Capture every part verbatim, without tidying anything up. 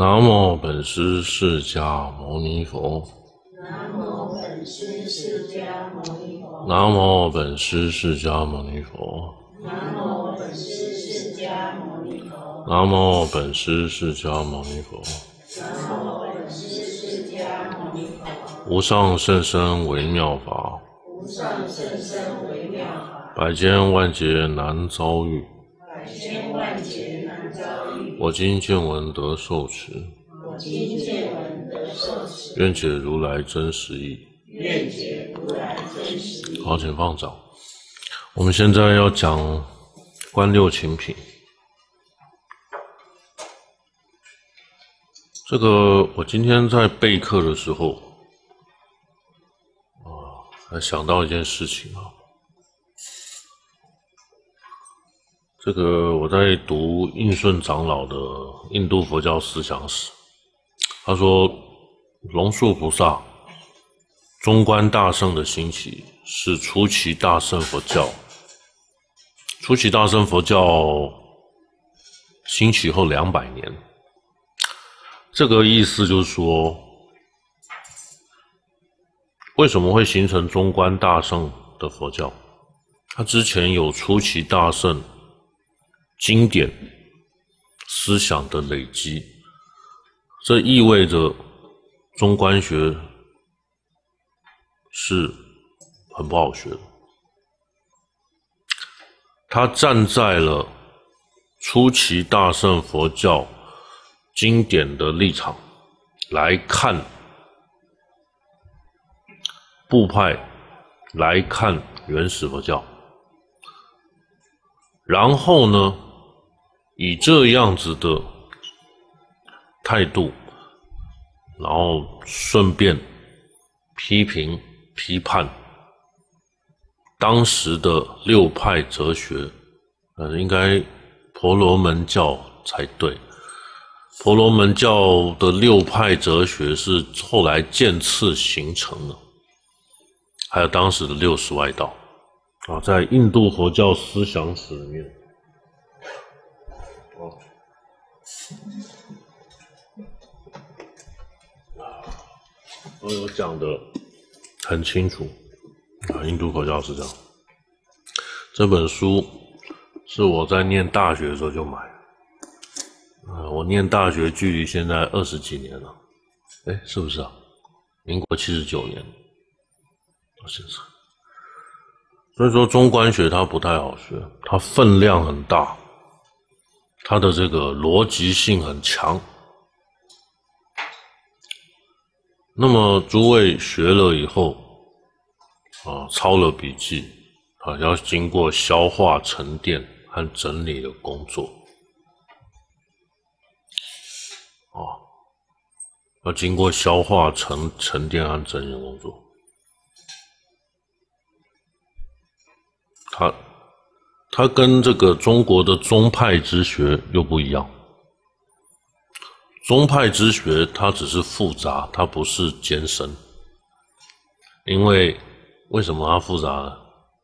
南无本师释迦牟尼佛。 南无本师释迦牟尼佛。 南无本师释迦牟尼佛。 南无本师释迦牟尼佛。 南无本师释迦牟尼佛。 南无本师释迦牟尼佛。 无上甚深微妙法， 无上甚深微妙法， 百千万劫难遭遇。 百千万劫难遭遇。 我今见闻得受持， 我今见闻得受持， 愿解如来真实义。 愿解如来真实义。 好，请放掌。我们现在要讲观六情品。这个我今天在备课的时候啊，还想到一件事情啊。这个我在读印顺长老的《印度佛教思想史》，他说龙树菩萨中观大乘的兴起是初期大乘佛教，初期大乘佛教兴起后两百年。这个意思就是说，为什么会形成中观大乘的佛教？它之前有初期大乘经典思想的累积，这意味着中观学是很不好学的。他站在了初期大乘佛教经典的立场来看部派，来看原始佛教，然后呢，以这样子的态度，然后顺便批评批判当时的六派哲学，呃，应该婆罗门教才对。婆罗门教的六派哲学是后来渐次形成的，还有当时的六十外道啊，在印度佛教思想史里面，哦，都有讲得很清楚啊。印度佛教是这样。这本书是我在念大学的时候就买了。呃，我念大学距离现在二十几年了，哎，是不是啊？民国七十九年到现在，所以说中观学它不太好学，它分量很大，它的这个逻辑性很强。那么诸位学了以后啊，抄了笔记啊，要经过消化、沉淀和整理的工作。啊，要经过消化、沉沉淀和整理的工作。它它跟这个中国的宗派之学又不一样。宗派之学它只是复杂，它不是艰深。因为为什么它复杂呢？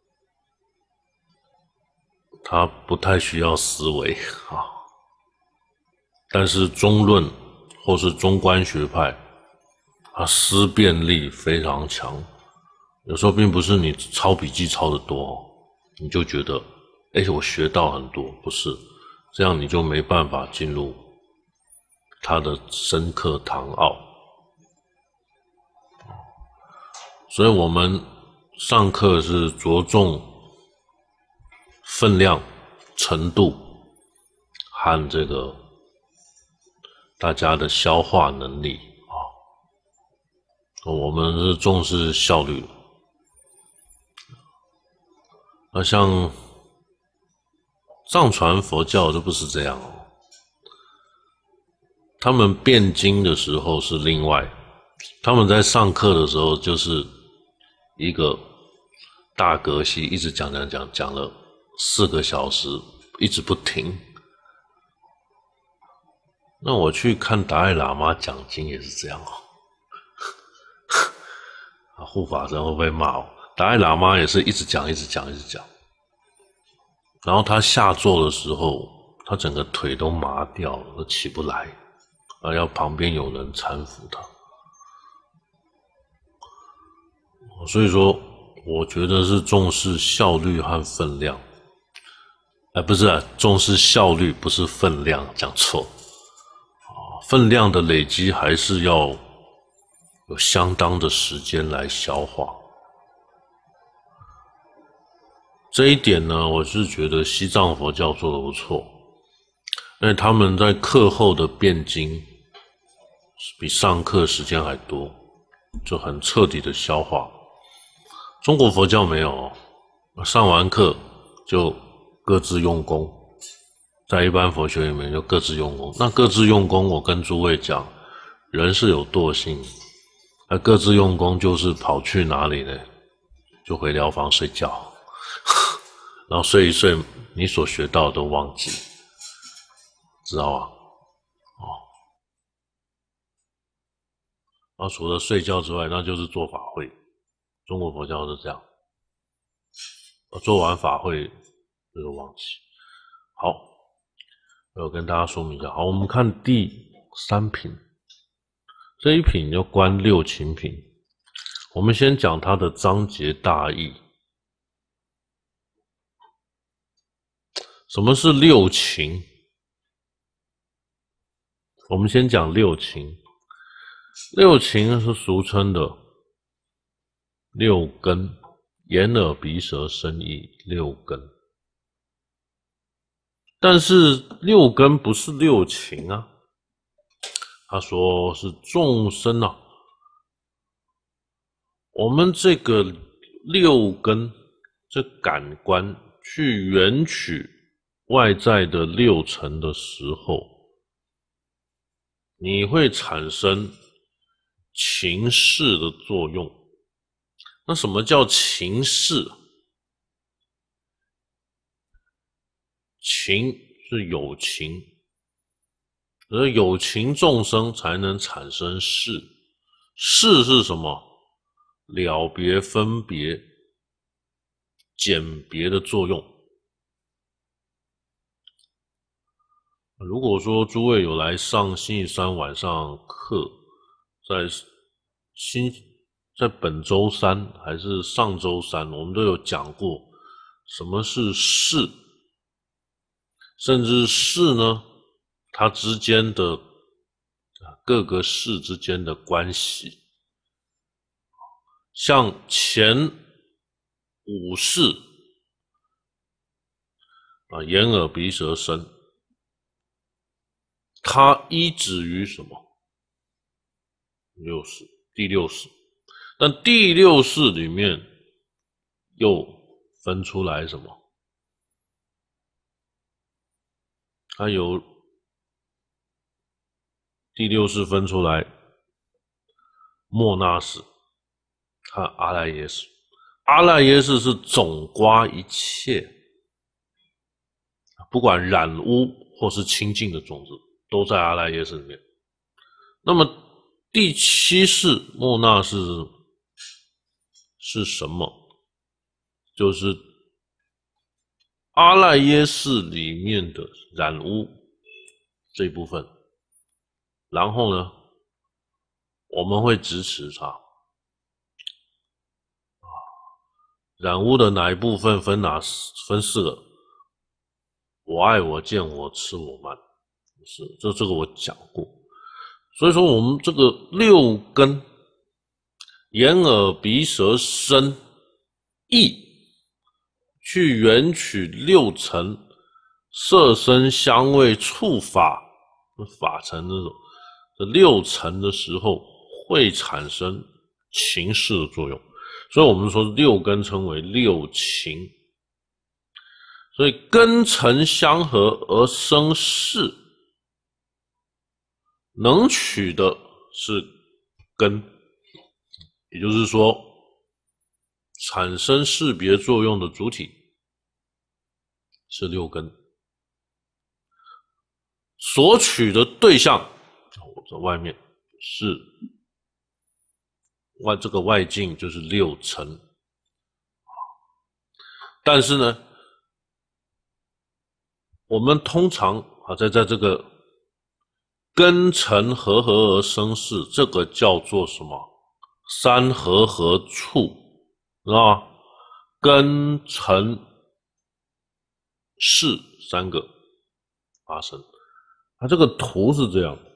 它不太需要思维啊。但是中论或是中观学派，它思辨力非常强。有时候并不是你抄笔记抄得多，你就觉得，哎，我学到很多，不是这样，你就没办法进入它的深刻堂奥。所以我们上课是着重分量、程度和这个大家的消化能力啊，我们是重视效率的。那像藏传佛教就不是这样哦，他们辩经的时候是另外，他们在上课的时候就是一个大格西，一直讲讲讲讲了四个小时，一直不停。那我去看达赖喇嘛讲经也是这样哦，啊，护法神会不会骂我？达赖喇嘛也是一直讲，一直讲，一直讲。然后他下座的时候，他整个腿都麻掉了，都起不来。 啊，要旁边有人搀扶他。所以说，我觉得是重视效率和分量。哎，不是啊，重视效率，不是分量，讲错。啊，分量的累积还是要有相当的时间来消化。这一点呢，我是觉得西藏佛教做得不错，因为他们在课后的辩经比上课时间还多，就很彻底的消化。中国佛教没有，上完课就各自用功，在一般佛学里面就各自用功。那各自用功，我跟诸位讲，人是有惰性，而各自用功就是跑去哪里呢？就回疗房睡觉，然后睡一睡，你所学到的都忘记，知道吗？哦，然后除了睡觉之外，那就是做法会。中国佛教是这样，做完法会就忘记。好，我跟大家说明一下。好，我们看第三品，这一品叫观六情品。我们先讲它的章节大意。什么是六情？我们先讲六情。六情是俗称的六根，眼耳鼻舌身意六根。但是六根不是六情啊，他说是众生啊。我们这个六根，这感官去缘取外在的六尘的时候，你会产生情识的作用。那什么叫情识？情是有情，而有情众生才能产生识。识是什么？了别、分别、鉴别的作用。如果说诸位有来上星期三晚上课，在星在本周三还是上周三，我们都有讲过什么是识，甚至识呢，它之间的各个识之间的关系。像前五识啊，眼耳鼻舌身，它依止于什么？六识，第六识。但第六识里面又分出来什么？它有第六识分出来末那识和阿赖耶识。阿赖耶识是总刮一切，不管染污或是清净的种子，都在阿赖耶识里面。那么第七识末那识是什么？就是阿赖耶识里面的染污这一部分。然后呢，我们会支持它。染污的哪一部分分哪分四个？我爱我见我痴我慢，是这这个我讲过。所以说我们这个六根，眼耳鼻舌身意，去缘取六尘，色声香味触法法尘那种这六尘的时候，会产生情识的作用。所以我们说六根称为六情。所以根尘相合而生识，能取的是根，也就是说产生识别作用的主体是六根，所取的对象在外面是外这个外境，就是六尘。但是呢，我们通常啊，在在这个根尘合合而生事，这个叫做什么？三合合处，知道吗？根尘事三个发生。它这个图是这样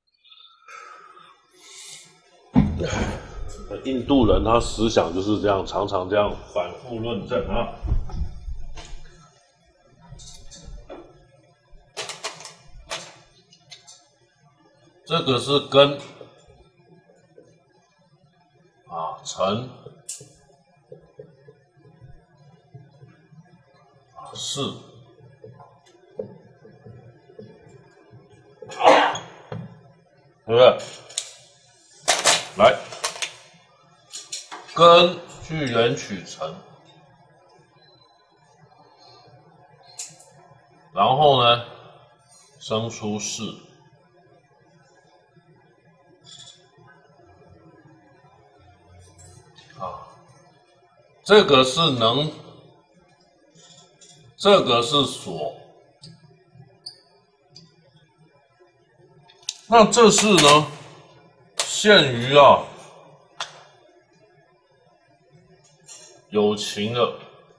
的。印度人他思想就是这样，常常这样反复论证啊。这个是根啊，尘啊，事，对不对？来，根去缘取尘，然后呢，生出事。啊，这个是能，这个是所，那这是呢，限于啊有情的。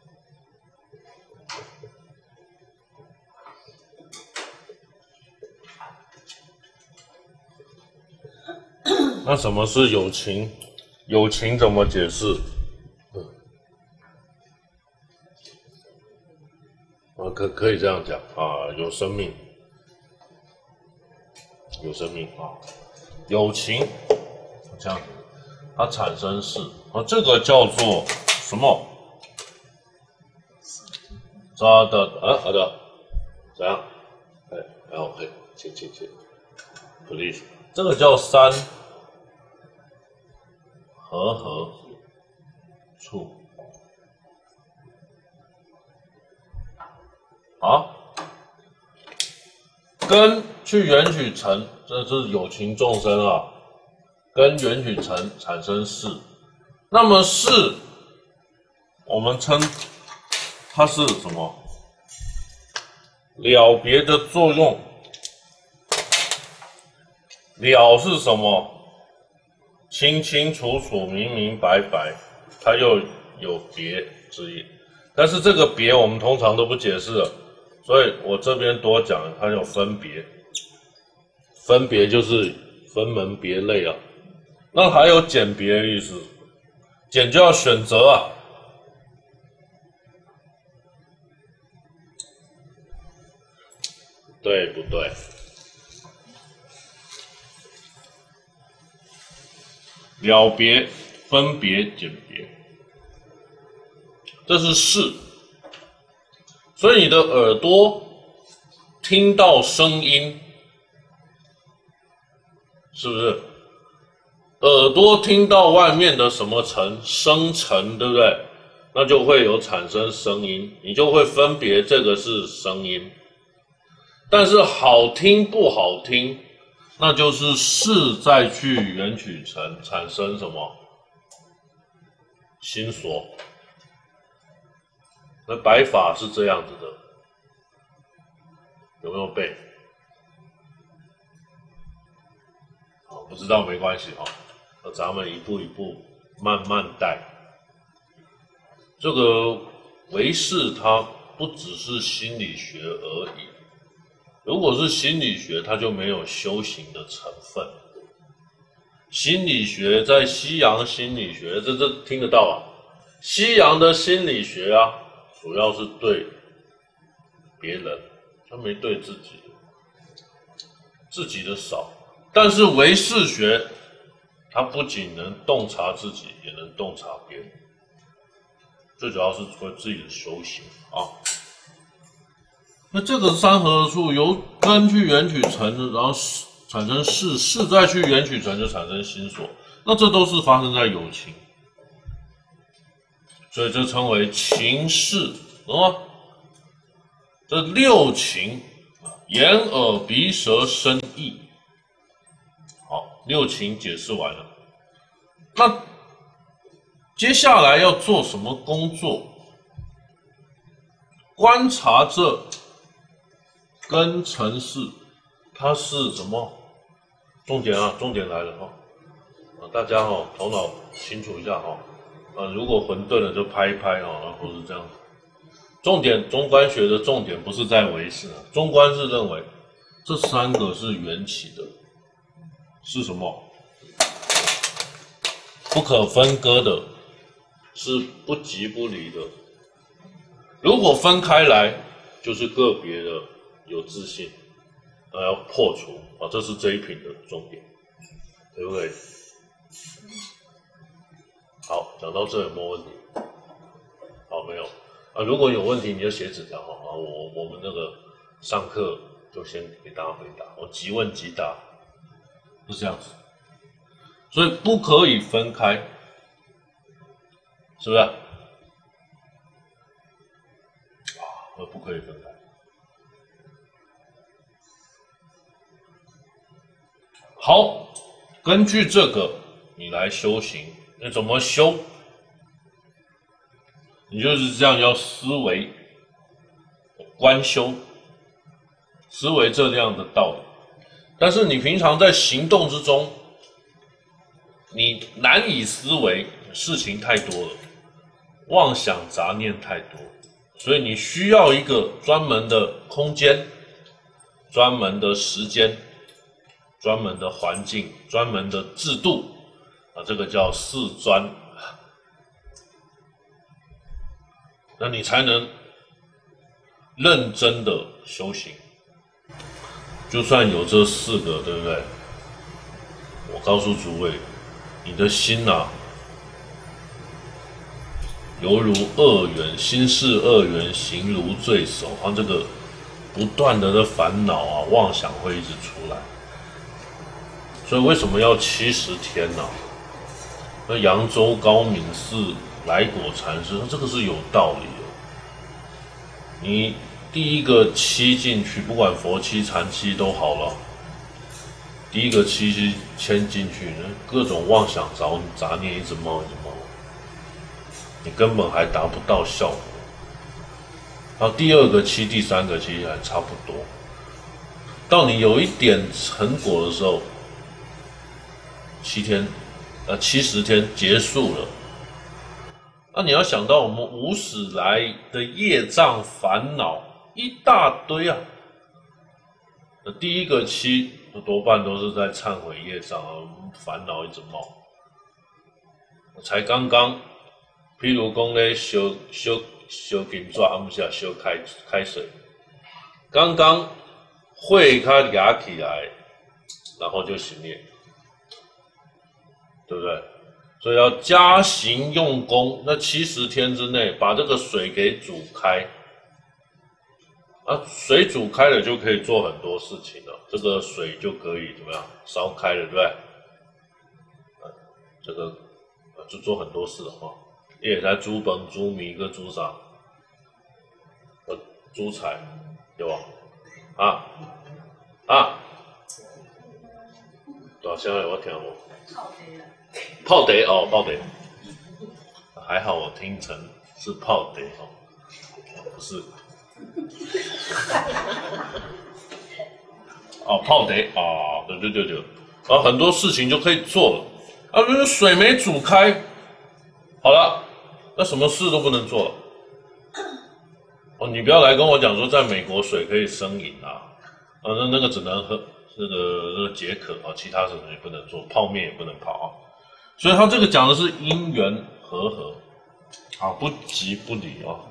那什么是有情？有情怎么解释？嗯，啊，可可以这样讲啊，有生命，有生命啊，有情这样子，它产生事啊，这个叫做什么？扎的啊好的，怎样？哎，然后可以，请请请 ，please， 这个叫三。合合处，好，根去缘取尘，这是有情众生啊，根缘取尘产生事，那么事，我们称它是什么？了别的作用，了是什么？清清楚楚、明明白白，它又有别之意。但是这个别我们通常都不解释了，所以我这边多讲，它有分别。分别就是分门别类啊。那还有简别的意思，简就要选择啊。对不对？了别、分别、简别，这是事。所以你的耳朵听到声音，是不是？耳朵听到外面的什么尘，声尘，对不对？那就会有产生声音，你就会分别这个是声音。但是好听不好听，那就是事再去缘取尘，产生什么心所。那白法是这样子的，有没有背？好，不知道没关系哈，那咱们一步一步慢慢带。这个唯识它不只是心理学而已，如果是心理学，它就没有修行的成分。心理学在西洋心理学，这这听得到啊？西洋的心理学啊，主要是对别人，他没对自己的，自己的少。但是唯识学，它不仅能洞察自己，也能洞察别人。最主要是为自己的修行啊。那这个三合处由根去缘取尘，然后产生事，事再去缘取尘，就产生心所。那这都是发生在有情，所以这称为情事，懂吗？这六情，眼耳鼻舌身意。好，六情解释完了。那接下来要做什么工作？观察这根尘事，它是什么重点啊，重点来了哈！啊，大家哈、哦、头脑清楚一下哈、哦。啊，如果混沌了就拍一拍哦，然后是这样。重点，中观学的重点不是在唯识啊，中观是认为这三个是缘起的，是什么？不可分割的，是不即不离的。如果分开来，就是个别的有自信，那要破除啊，这是这一品的重点，对不对？好，讲到这有没有问题？好，没有啊。如果有问题，你就写纸条哈啊，我我们那个上课就先给大家回答，我即问即答，是这样子。所以不可以分开，是不是？啊，不可以分开。好，根据这个你来修行，那怎么修？你就是这样要思维、观修、思维这样的道理。但是你平常在行动之中，你难以思维，事情太多了，妄想杂念太多，所以你需要一个专门的空间、专门的时间、专门的环境、专门的制度啊，这个叫四专，那你才能认真的修行。就算有这四个，对不对？我告诉诸位，你的心啊，犹如恶缘，心是恶缘，形如罪首。它这个不断的的烦恼啊、妄想会一直出来。所以为什么要七十天呢、啊？那扬州高明寺来果禅师，这个是有道理的。你第一个七进去，不管佛七、禅七都好了。第一个七是牵进去，各种妄想杂杂念一直冒一直冒，你根本还达不到效果。然后第二个七、第三个七还差不多。到你有一点成果的时候，七天，呃，七十天结束了。那你要想到我们无始来的业障烦恼一大堆啊。那第一个七多半都是在忏悔业障啊，烦恼一直冒。才刚刚，譬如讲咧烧烧烧金纸，啊不是啊烧开开水，刚刚火它压起来，然后就熄灭，对不对？所以要加行用功，那七十天之内把这个水给煮开。啊，水煮开了就可以做很多事情了，这个水就可以怎么样烧开了，对不对？啊，这个啊就做很多事了哈，也在煮饭、煮米跟煮啥，呃，煮菜，对吧？啊啊，大声的我听无？泡茶哦，泡茶，还好我听成是泡茶哦，不是。哦，泡茶啊，对对对对，啊，很多事情就可以做了。啊，如果水没煮开，好了，那什么事都不能做了。哦，你不要来跟我讲说，在美国水可以生饮啊，啊，那那个只能喝那个那个解渴啊，其他什么也不能做，泡面也不能泡啊。所以他这个讲的是因缘和合，啊，不即不离啊。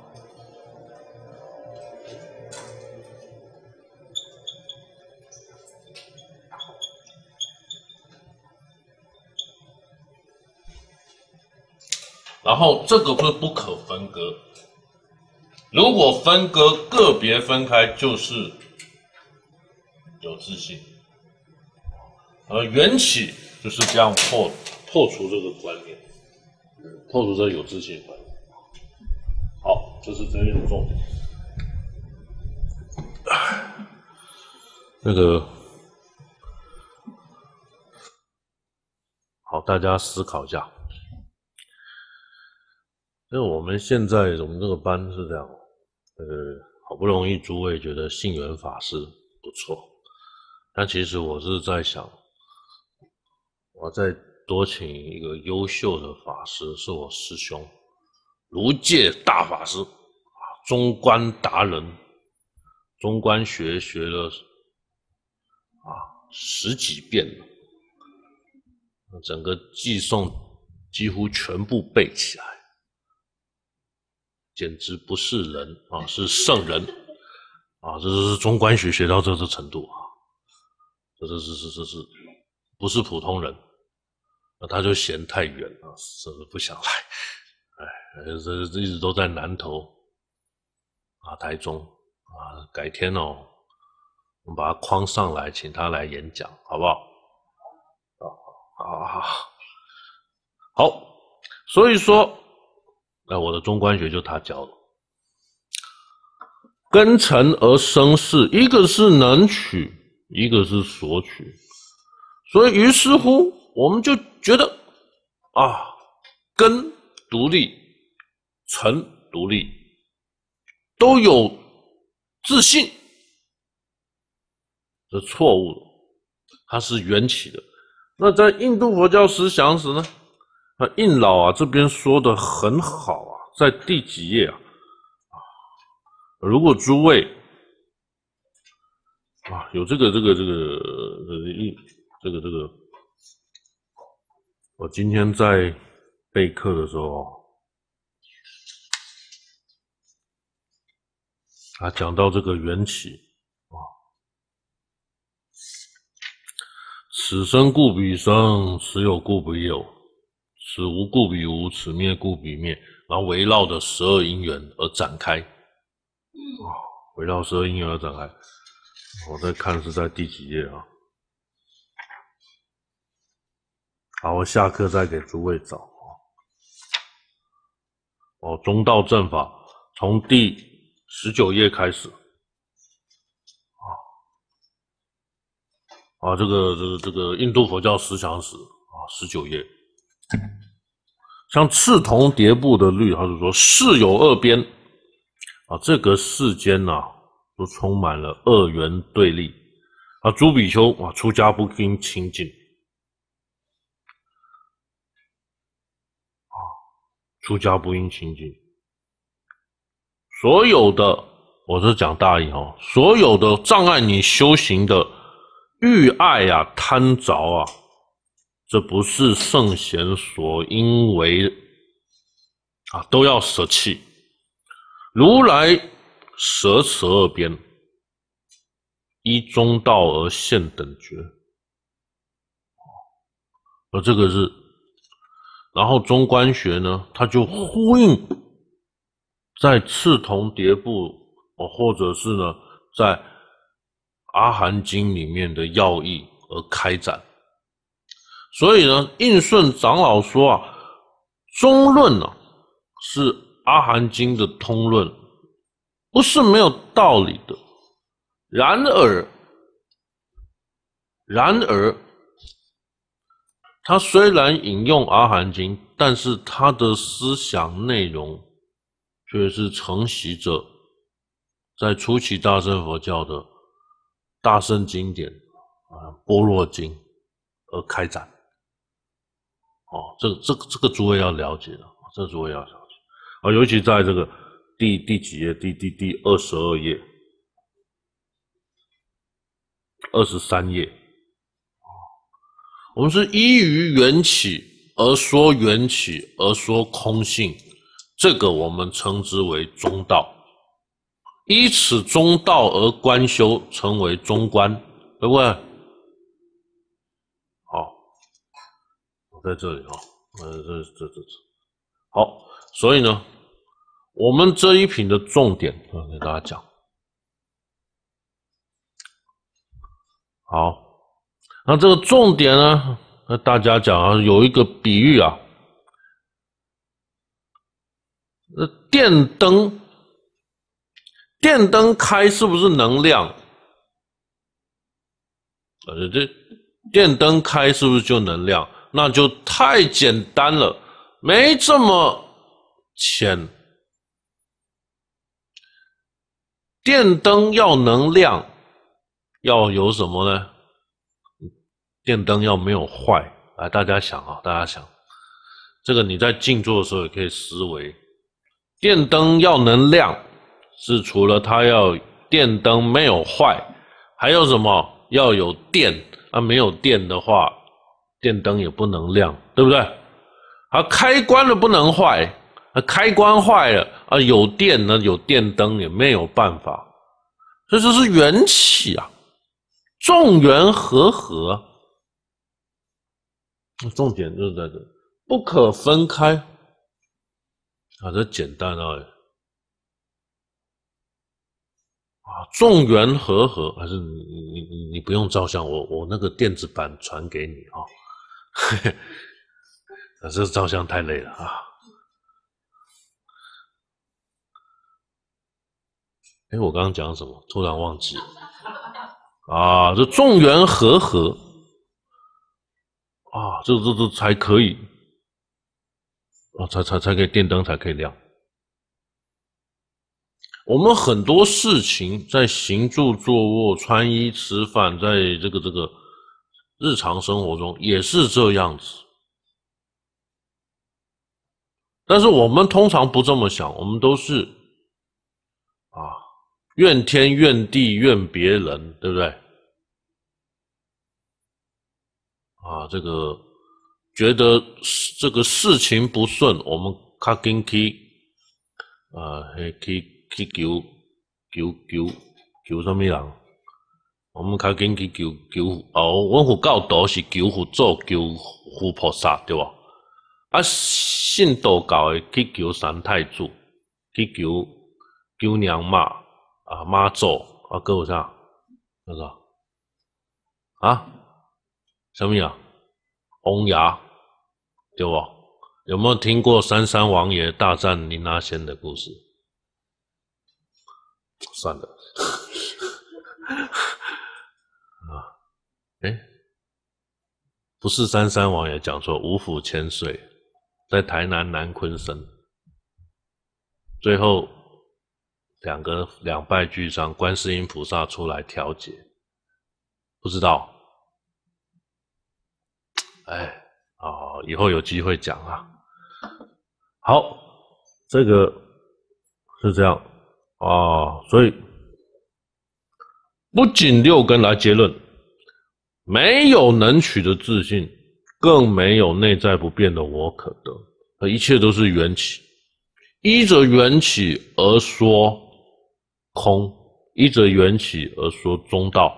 然后这个是不可分割，如果分割个别分开，就是有自信，而缘起就是这样破破除这个观念，破除这个有自信观念。好，这是这边的重点。那个好，大家思考一下。因为我们现在我们这个班是这样，呃，好不容易诸位觉得信缘法师不错，但其实我是在想， 我再多请一个优秀的法师，是我师兄卢介大法师啊，中观达人，中观学学了啊十几遍了，整个寄诵几乎全部背起来，简直不是人啊，是圣人啊！这是中观学学到这个程度啊，这这是是是是不是普通人？那他就嫌太远了，甚至不想来。哎，这这一直都在南投啊，台中啊，改天哦，我们把他框上来，请他来演讲，好不好？好好好，好，所以说，那我的中观学就他教的，根尘而生事，一个是能取，一个是索取，所以于是乎，我们就觉得啊，根独立，尘独立，都有自信，这错误的，它是缘起的。那在印度佛教思想史呢？那印老啊这边说的很好啊，在第几页啊？如果诸位啊有这个这个这个印这个这个，我今天在备课的时候啊，讲到这个缘起啊。此生故彼生，此有故彼有，此无故彼无，此灭故彼灭，然后围绕着十二因缘而展开。哦，围绕十二因缘而展开。我在看是在第几页啊？好，我下课再给诸位找。哦，中道正法从第十九页开始。啊，这个这个这个印度佛教思想史啊，十九页，像赤铜叠部的律，他是说世有二边啊，这个世间呐、啊，都充满了二元对立啊。诸比丘啊，出家不应清净啊，出家不应清净。所有的，我是讲大意哦，所有的障碍你修行的。欲爱啊，贪着啊，这不是圣贤所应为啊，都要舍弃。如来舍此二边，依中道而现等觉。而这个是，然后中观学呢，它就呼应在赤铜叠部，哦，或者是呢，在阿含经里面的要义而开展，所以呢，印顺长老说啊，中论啊是阿含经的通论，不是没有道理的。然而，然而，他虽然引用阿含经，但是他的思想内容却是承袭着在初期大乘佛教的大乘经典啊，般若经而开展。哦，这个这个这个诸位要了解的，这个诸位要了解啊，尤其在这个第第几页？第第第二十二页、二十三页。我们是依于缘起而说缘起，而说空性，这个我们称之为中道。依此中道而观修，称为中观，对不对？好，我在这里啊，呃，这这这这，好，所以呢，我们这一品的重点，我给大家讲。好，那这个重点呢，那大家讲啊，有一个比喻啊，呃，电灯。电灯开是不是能量？呃，这电灯开是不是就能量？那就太简单了，没这么浅。电灯要能量，要有什么呢？电灯要没有坏， 来，大家想啊，大家想，这个你在静坐的时候也可以思维，电灯要能亮，是除了它要电灯没有坏，还有什么？要有电啊，没有电的话，电灯也不能亮，对不对？啊，开关了不能坏，啊，开关坏了啊，有电呢，有电灯也没有办法，所以这是缘起啊，众缘和合。重点就是在这，不可分开啊，这简单啊，啊，众缘和合，还是你你你你不用照相，我我那个电子版传给你啊，啊，这照相太累了啊。哎，我刚刚讲什么？突然忘记了啊，这众缘和合啊，这这这才可以啊，才才才可以电灯才可以亮。我们很多事情在行住坐卧、穿衣吃饭，在这个这个日常生活中也是这样子。但是我们通常不这么想，我们都是啊怨天怨地怨别人，对不对？啊，这个觉得这个事情不顺，我们较紧去啊，去去求求求求什么人？我们较紧去求求哦，阮佛教徒是求佛祖、求佛菩萨，对吧？啊，信道教的去求三太子，去求求娘妈啊妈祖啊，搁有啥？那个啊，什么呀？翁牙，对不？有没有听过三山王爷大战林阿仙的故事？算了，啊，哎，不是三山王爷讲说五府千岁，在台南南鲲生，最后两个两败俱伤，观世音菩萨出来调解，不知道？哎，哦，以后有机会讲啊。好，这个是这样哦，所以不仅六根来结论，没有能取的自信，更没有内在不变的我可得，一切都是缘起，依着缘起而说空，依着缘起而说中道，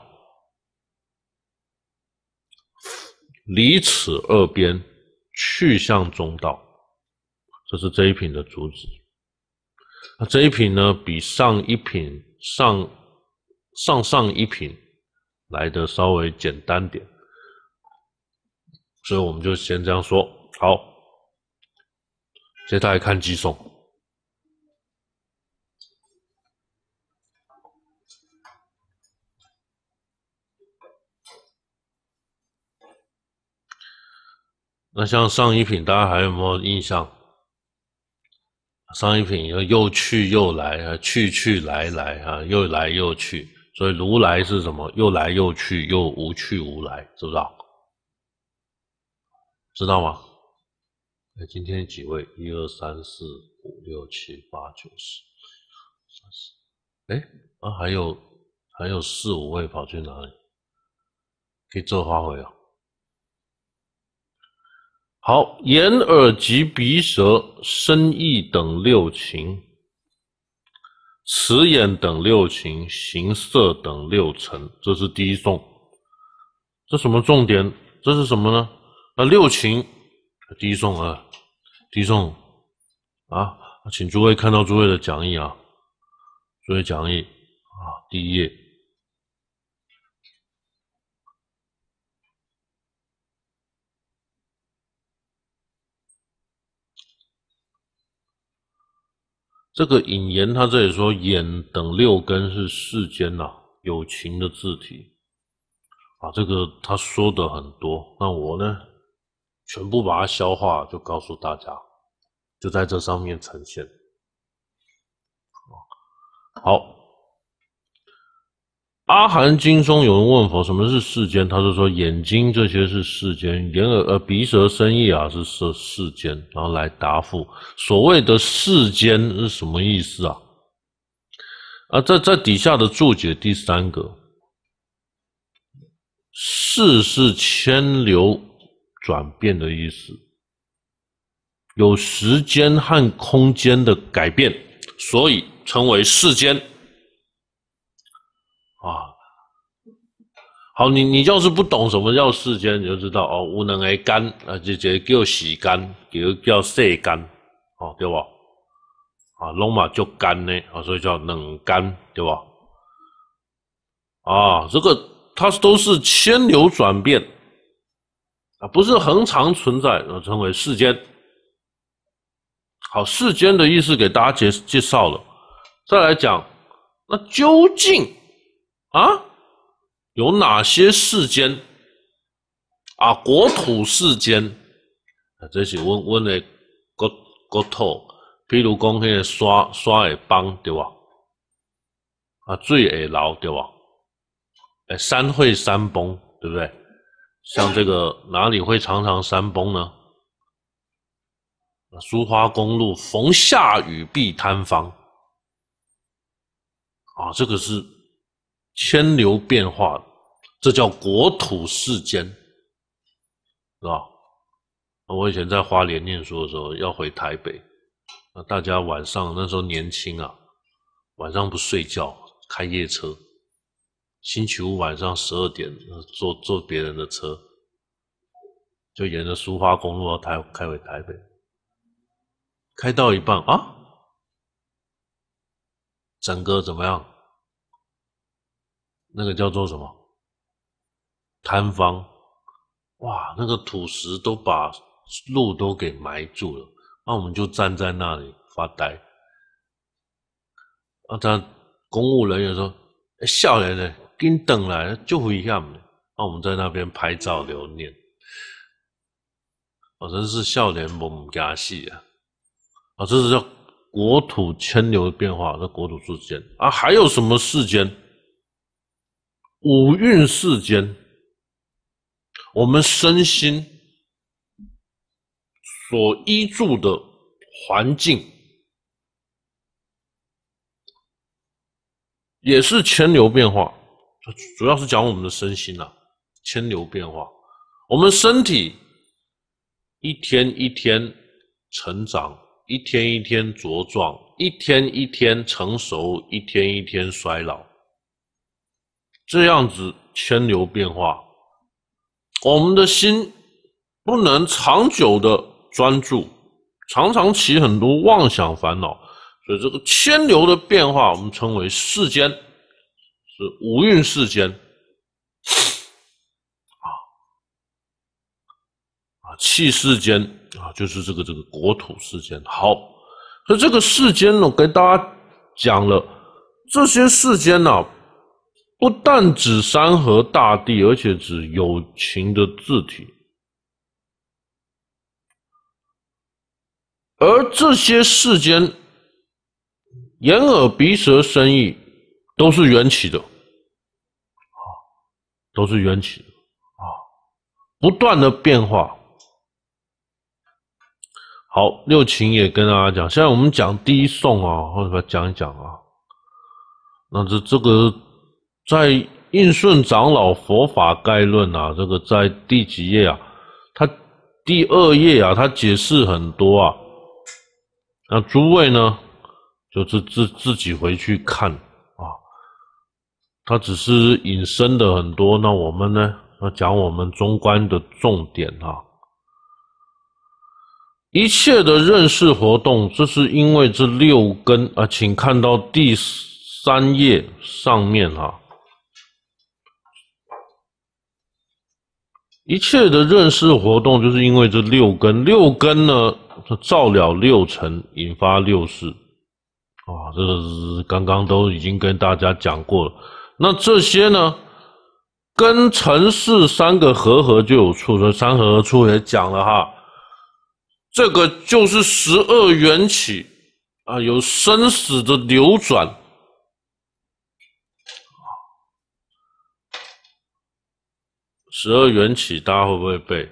离此二边，去向中道，这是这一品的主旨。那这一品呢，比上一品上上上一品来的稍微简单点，所以我们就先这样说。好，接下来看寄送。那像上一品，大家还有没有印象？上一品又去又来啊，去去来来啊，又来又去，所以如来是什么？又来又去，又无去无来，知不知道？知道吗？哎，今天几位？一二三四五六七八九十，三十。哎，啊，还有还有四五位跑去哪里？可以做发挥啊。好，眼耳及鼻舌身意等六情，此眼等六情，形色等六尘，这是第一颂。这什么重点？这是什么呢？啊，六情，第一颂啊，第一颂啊，请诸位看到诸位的讲义啊，诸位讲义啊，第一页。这个引言他这里说眼等六根是世间啊有情的字体啊，这个他说的很多，那我呢全部把它消化，就告诉大家，就在这上面呈现。好， 阿含经中有人问佛什么是世间，他就说眼睛这些是世间，眼耳呃鼻舌身意啊是世世间，然后来答复所谓的世间是什么意思啊？啊，在在底下的注解第三个，世是千流转变的意思，有时间和空间的改变，所以称为世间。啊，好，你你要是不懂什么叫世间，你就知道哦，有两个间啊，这这叫时间，叫叫世间，哦，对吧？啊，拢嘛就间呢，啊，所以叫两间，对吧？啊，这个它都是千流转变啊，不是恒常存在，而称为世间。好，世间的意思给大家介介绍了，再来讲，那究竟啊有哪些世间啊？国土世间啊，这是阮阮的国国土，譬如讲迄个山山会崩，对吧？啊，水会流，对吧？哎，山会山崩，对不对？像这个哪里会常常山崩呢？苏花公路逢下雨必坍方啊，这个是千流变化，这叫国土世间，是吧？我以前在花莲念书的时候，要回台北，那大家晚上那时候年轻啊，晚上不睡觉，开夜车，星期五晚上十二点坐坐别人的车，就沿着苏花公路要开开回台北。开到一半啊，整个怎么样？那个叫做什么？坍方，哇，那个土石都把路都给埋住了，那我们就站在那里发呆。啊，他公务人员说：“欸、少年呢，紧等来，就危险的。”那我们在那边拍照留念。哦，真是少年无惊死啊！啊，这是叫国土千流的变化，这国土世间啊，还有什么世间？五蕴世间，我们身心所依住的环境，也是千流变化。主要是讲我们的身心啊，千流变化。我们身体一天一天成长。一天一天茁壮，一天一天成熟，一天一天衰老，这样子千流变化。我们的心不能长久的专注，常常起很多妄想烦恼，所以这个千流的变化，我们称为世间，是五蕴世间。啊啊，气世间。啊，就是这个这个国土世间。好，所以这个世间呢，我跟大家讲了，这些世间呢、啊，不但指山河大地，而且指有情的自体。而这些世间，眼耳鼻舌身意，都是缘起的，啊，都是缘起的啊，不断的变化。好，六情也跟大家讲，现在我们讲第一颂啊，或者讲一讲啊。那这这个在印顺长老佛法概论啊，这个在第几页啊？他第二页啊，他解释很多啊。那诸位呢，就是自自己回去看啊。他只是引申的很多，那我们呢，要讲我们中观的重点啊。一切的认识活动，这是因为这六根啊，请看到第三页上面哈。一切的认识活动，就是因为这六根，六根呢，照了六尘，引发六识。啊，这个是刚刚都已经跟大家讲过了。那这些呢，跟尘世三个合合就有处，所以三合合处也讲了哈。这个就是十二缘起啊，有生死的流转。 十二缘起，大家会不会背？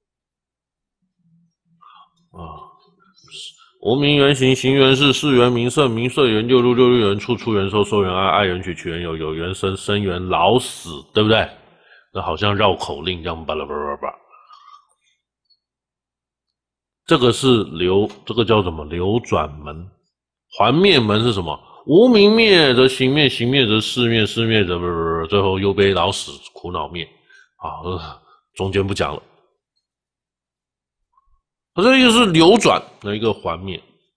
啊，无名缘行，行缘事，事缘名色，名色缘六路，六路缘处，处缘受，受缘爱，爱缘取，取缘有，有缘生，生缘老死，对不对？那好像绕口令这样，巴拉巴拉巴拉。这个是流，这个叫什么？流转门。还灭门是什么？无明灭则行灭，行灭则事灭，事灭则不不不，最后忧悲老死，苦恼灭。啊，中间不讲了。这一个是流转的一个还灭，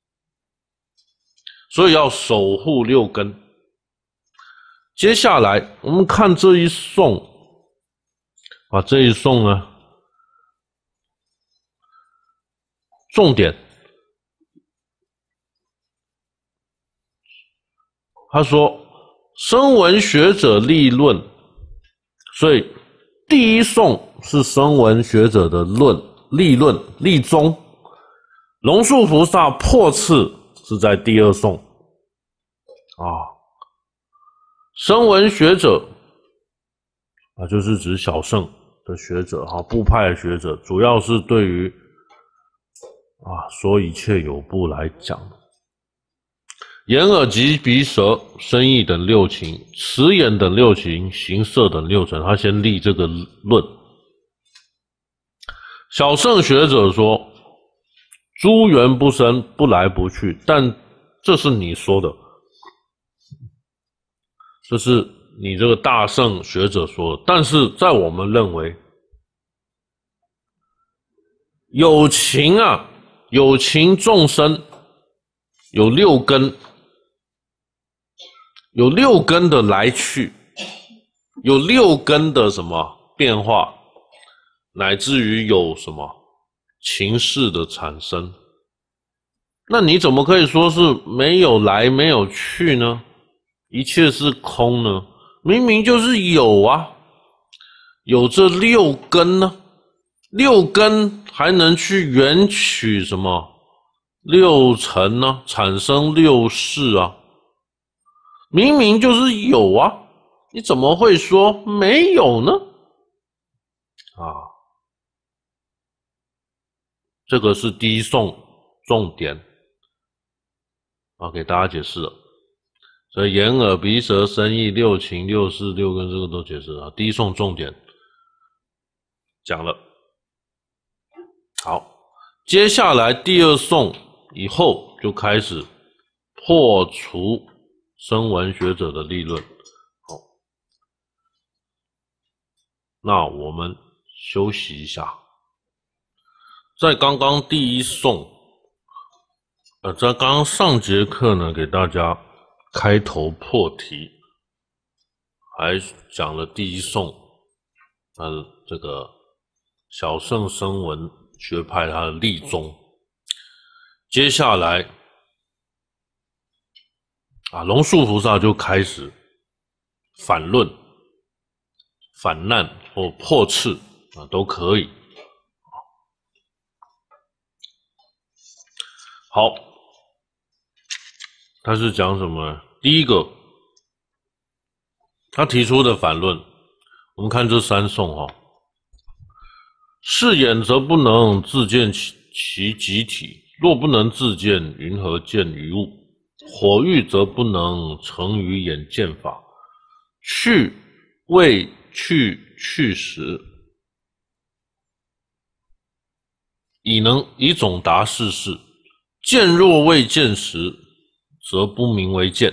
所以要守护六根。接下来我们看这一颂，啊，这一颂呢，重点，他说声闻学者立论，所以第一颂是声闻学者的论。立论立宗，龙树菩萨破次是在第二颂啊。声闻学者啊，就是指小乘的学者哈，部派的学者，主要是对于啊说一切有部来讲，眼耳及鼻舌身意等六情，此眼等六情，形色等六尘，他先立这个论。小乘学者说，诸缘不生，不来不去，但这是你说的，这是你这个大乘学者说的。但是在我们认为，有情啊，有情众生有六根，有六根的来去，有六根的什么变化。乃至于有什么情势的产生，那你怎么可以说是没有来没有去呢？一切是空呢？明明就是有啊，有这六根呢，六根还能去缘取什么六尘呢？产生六识啊，明明就是有啊，你怎么会说没有呢？啊。这个是第一颂重点啊，给大家解释了。所以眼耳鼻舌身意六情六识六根这个都解释了。第一颂重点讲了。好，接下来第二颂以后就开始破除声闻学者的立论。好，那我们休息一下。在刚刚第一颂，呃，在刚刚上节课呢，给大家开头破题，还讲了第一颂，呃，这个小乘声闻学派它的立宗。接下来，啊，龙树菩萨就开始反论、反难或破斥啊，都可以。好，他是讲什么？第一个，他提出的反论，我们看这三颂哈。视眼则不能自见其其集体，若不能自见，云何见于物？火欲则不能成于眼见法，去未去去时，以能以总达世事。见若未见时，则不名为见。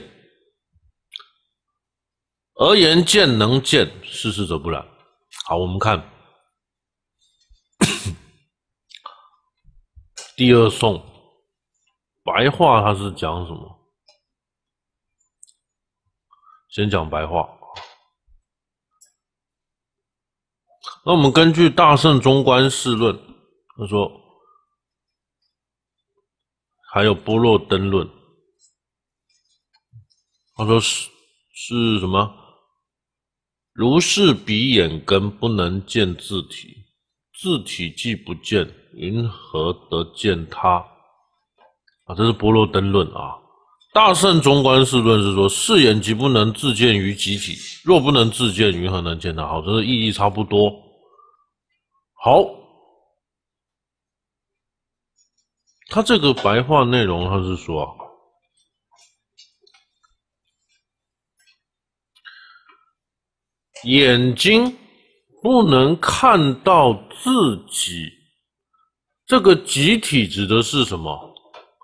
而言见能见，世事则不然。好，我们看第二颂，白话它是讲什么？先讲白话。那我们根据《大乘中观释论》，他说。还有般若灯论，他说是是什么？如是彼眼根不能见自体，自体既不见，云何得见他？啊，这是般若灯论啊。大乘中观释论是说，视眼即不能自见于己体，若不能自见，云何能见他？好，这是意义差不多好，他这个白话内容，他是说啊，眼睛不能看到自己，这个集体指的是什么？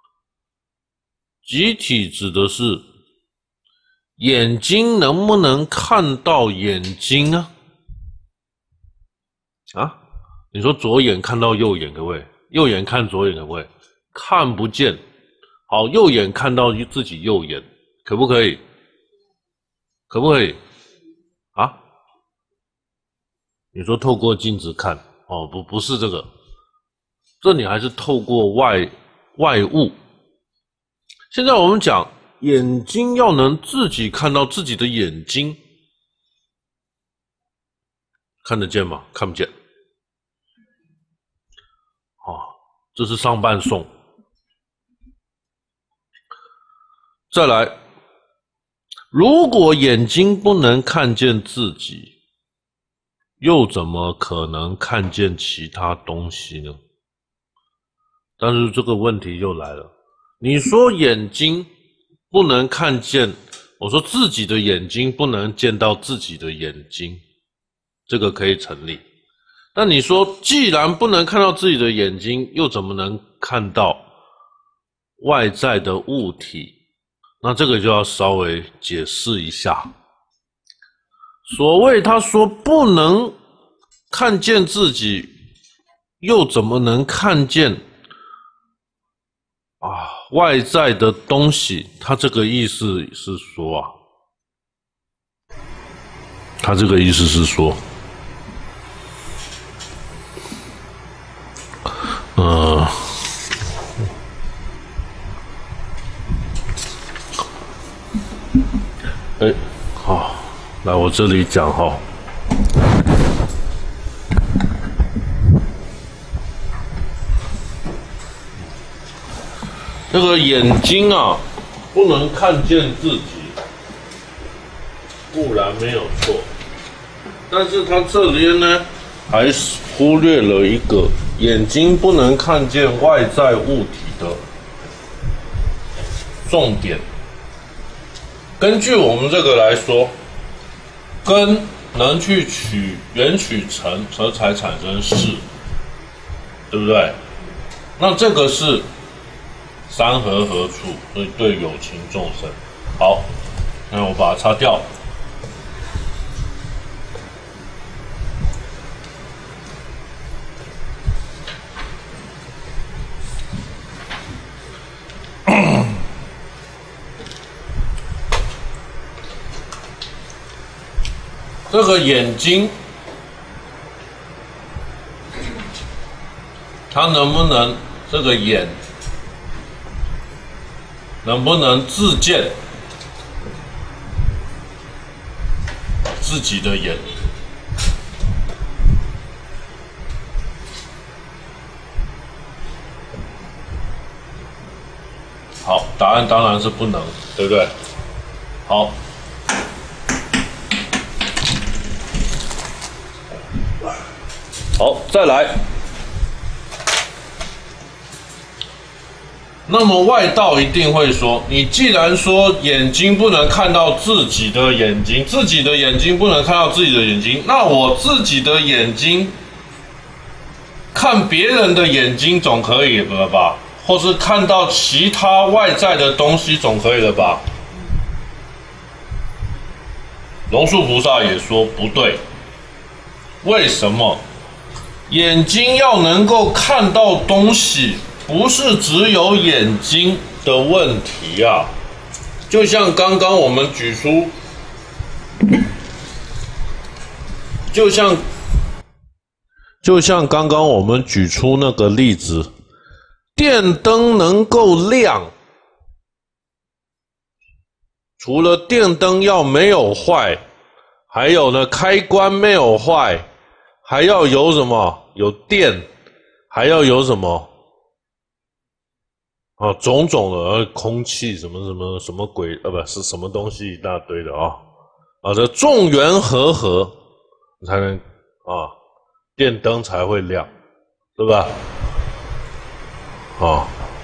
集体指的是眼睛能不能看到眼睛啊？啊，你说左眼看到右眼可不可以？右眼看左眼可不可以？看不见。好，右眼看到自己右眼，可不可以？可不可以？啊？你说透过镜子看，哦，不，不是这个，这里还是透过外外物。现在我们讲眼睛要能自己看到自己的眼睛，看得见吗？看不见。哦，这是上半颂。再来，如果眼睛不能看见自己，又怎么可能看见其他东西呢？但是这个问题又来了，你说眼睛不能看见，我说自己的眼睛不能见到自己的眼睛，这个可以成立。那你说既然不能看到自己的眼睛，又怎么能看到外在的物体？那这个就要稍微解释一下。所谓他说不能看见自己，又怎么能看见啊外在的东西？他这个意思是说啊，他这个意思是说，呃。哎，好，来我这里讲哈。这个眼睛啊，不能看见自己，固然没有错，但是他这里呢，还是忽略了一个眼睛不能看见外在物体的重点。根据我们这个来说，根能去取缘取成，则才产生事，对不对？那这个是三合合处，所以对有情众生。好，那我把它擦掉。这个眼睛，它能不能这个眼能不能自见自己的眼？好，答案当然是不能，对不对？好。好，再来。那么外道一定会说，你既然说眼睛不能看到自己的眼睛，自己的眼睛不能看到自己的眼睛，那我自己的眼睛看别人的眼睛总可以了吧？或是看到其他外在的东西总可以了吧？龙树菩萨也说不对，为什么？眼睛要能够看到东西，不是只有眼睛的问题啊。就像刚刚我们举出，就像就像刚刚我们举出那个例子，电灯能够亮，除了电灯要没有坏，还有呢开关没有坏。还要有什么？有电，还要有什么？啊，种种的空气什么什么什么鬼？呃，不是什么东西一大堆的啊！啊，这众缘和合才能啊， 电灯才会亮，对吧？哦，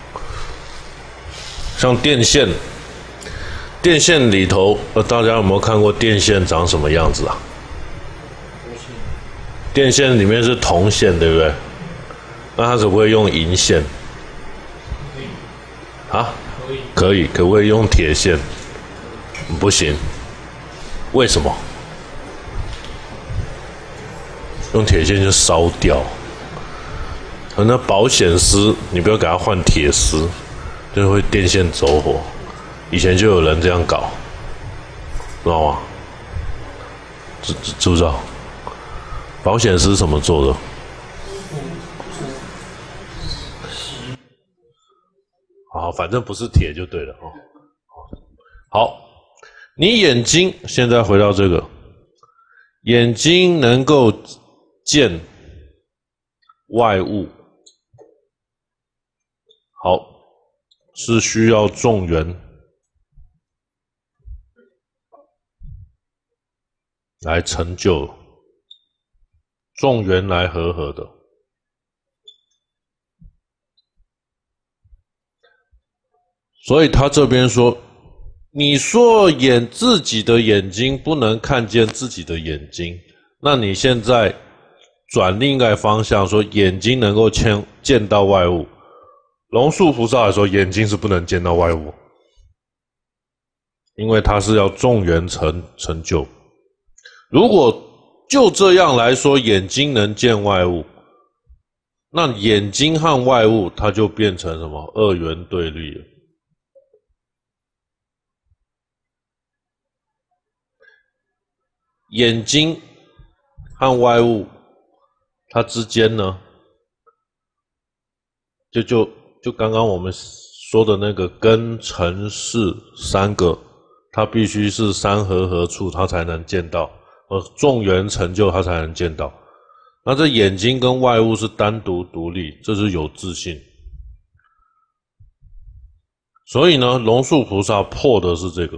像电线，电线里头，呃，大家有没有看过电线长什么样子啊？电线里面是铜线，对不对？那它可不可以用银线？啊？可以，可不可以用铁线？不行，为什么？用铁线就烧掉。那保险丝，你不要给它换铁丝，就会电线走火。以前就有人这样搞，知道吗？知知知不知道？保险丝怎么做的？好，反正不是铁就对了哦。好，你眼睛现在回到这个，眼睛能够见外物，好，是需要众缘来成就，众缘来和合的。所以他这边说，你说眼自己的眼睛不能看见自己的眼睛，那你现在转另一个方向说，眼睛能够见见到外物。龙树菩萨来说，眼睛是不能见到外物，因为它是要众缘成成就。如果就这样来说，眼睛能见外物，那眼睛和外物它就变成什么？二元对立了。眼睛和外物它之间呢，就就就刚刚我们说的那个根尘世三个，它必须是三合合处，它才能见到，呃，众缘成就它才能见到。那这眼睛跟外物是单独独立，这是有自信。所以呢，龙树菩萨破的是这个，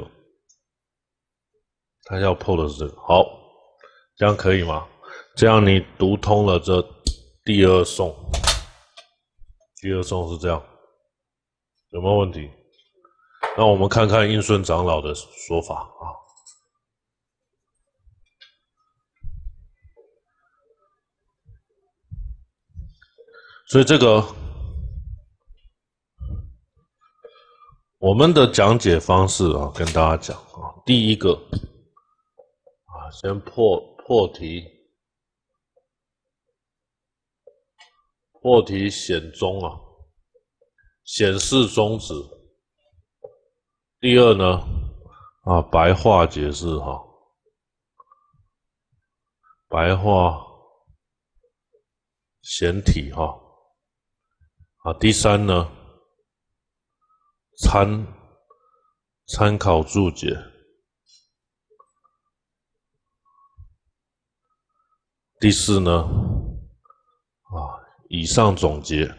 他要破的是这个。好，这样可以吗？这样你读通了这第二颂。第二颂是这样，有没有问题？那我们看看应顺长老的说法啊。所以这个我们的讲解方式啊，跟大家讲啊，第一个啊，先破破题，破题显宗啊，显示宗旨。第二呢，啊，白话解释哈，白话显体哈，啊，第三呢，参参考注解，第四呢，啊，以上总结。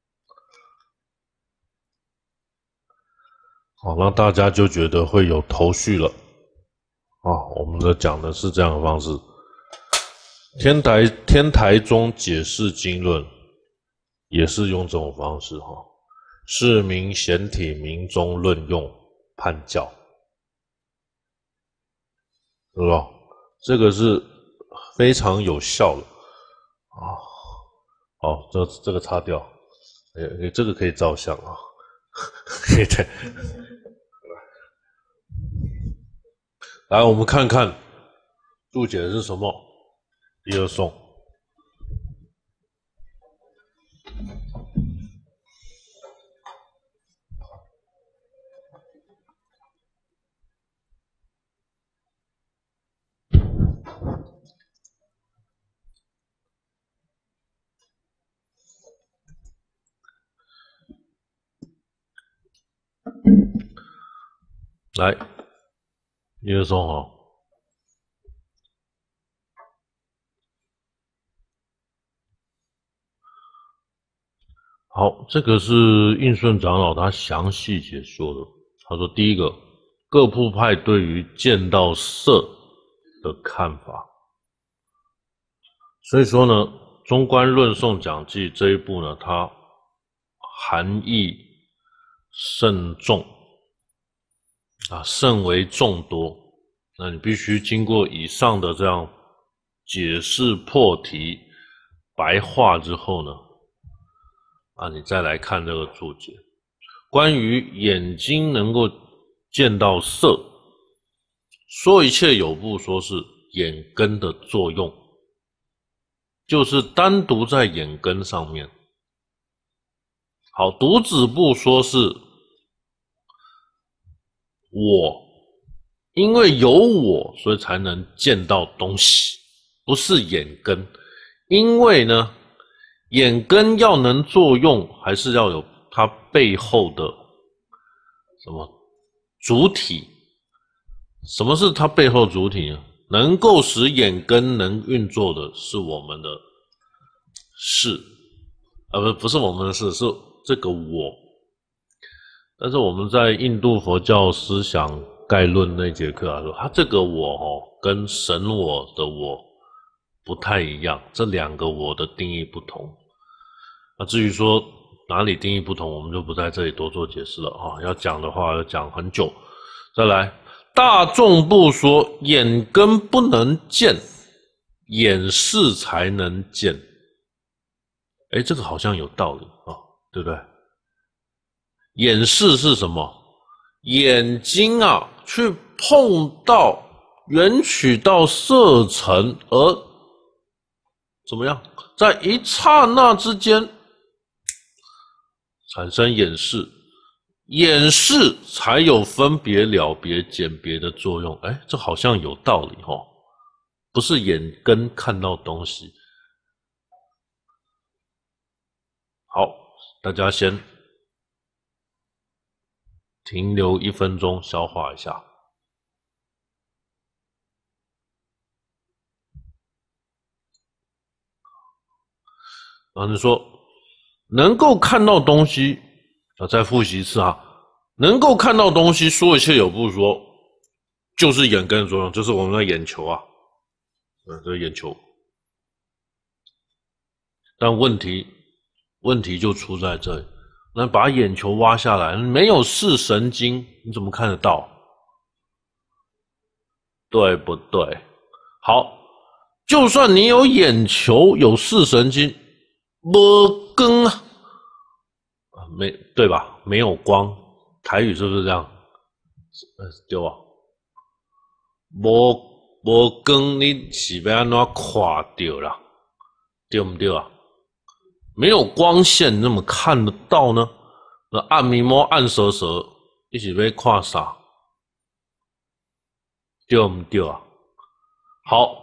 好，那大家就觉得会有头绪了啊！我们的讲的是这样的方式，天台天台宗解释经论也是用这种方式哈，释名显体明宗论用判教，对吧？这个是非常有效的啊！好，这这个擦掉，诶，这个可以照相啊，可以的。来，我们看看注解的是什么。第二颂，来，第二颂哈。好，这个是应顺长老他详细解说的。他说，第一个，各部派对于见到色的看法。所以说呢， 中观论颂讲记这一部呢，它含义甚重啊，甚为众多。那你必须经过以上的这样解释破题白话之后呢，啊，你再来看这个注解。关于眼睛能够见到色，说一切有部说是眼根的作用，就是单独在眼根上面。好，独子部说是我，因为有我，所以才能见到东西，不是眼根。因为呢，眼根要能作用，还是要有它背后的什么主体？什么是它背后主体呢？能够使眼根能运作的是我们的事，啊不不是我们的事，是这个我。但是我们在印度佛教思想概论那节课啊，说它这个我哦，跟神我的我不太一样，这两个我的定义不同。那至于说哪里定义不同，我们就不在这里多做解释了啊。要讲的话要讲很久。再来，大众部说眼根不能见，眼视才能见。诶，这个好像有道理啊，对不对？眼视是什么？眼睛啊，去碰到、缘取到色尘，而怎么样？在一刹那之间产生眼视，眼视才有分别、了别、鉴别的作用。哎，这好像有道理哦，不是眼根看到东西。好，大家先停留一分钟，消化一下。然后你说能够看到东西，啊，再复习一次啊，能够看到东西，说一切有部说，就是眼根的作用，就是我们的眼球啊，嗯，这个眼球。但问题，问题就出在这里。那把眼球挖下来，没有视神经，你怎么看得到？对不对？好，就算你有眼球，有视神经，没光啊，没对吧？没有光，台语是不是这样？呃，对吧？没没光，你是要安怎看到啦？对不对啊？没有光线，你怎么看得到呢？那暗迷蒙、暗蛇蛇，一起被看啥？对不对啊？好，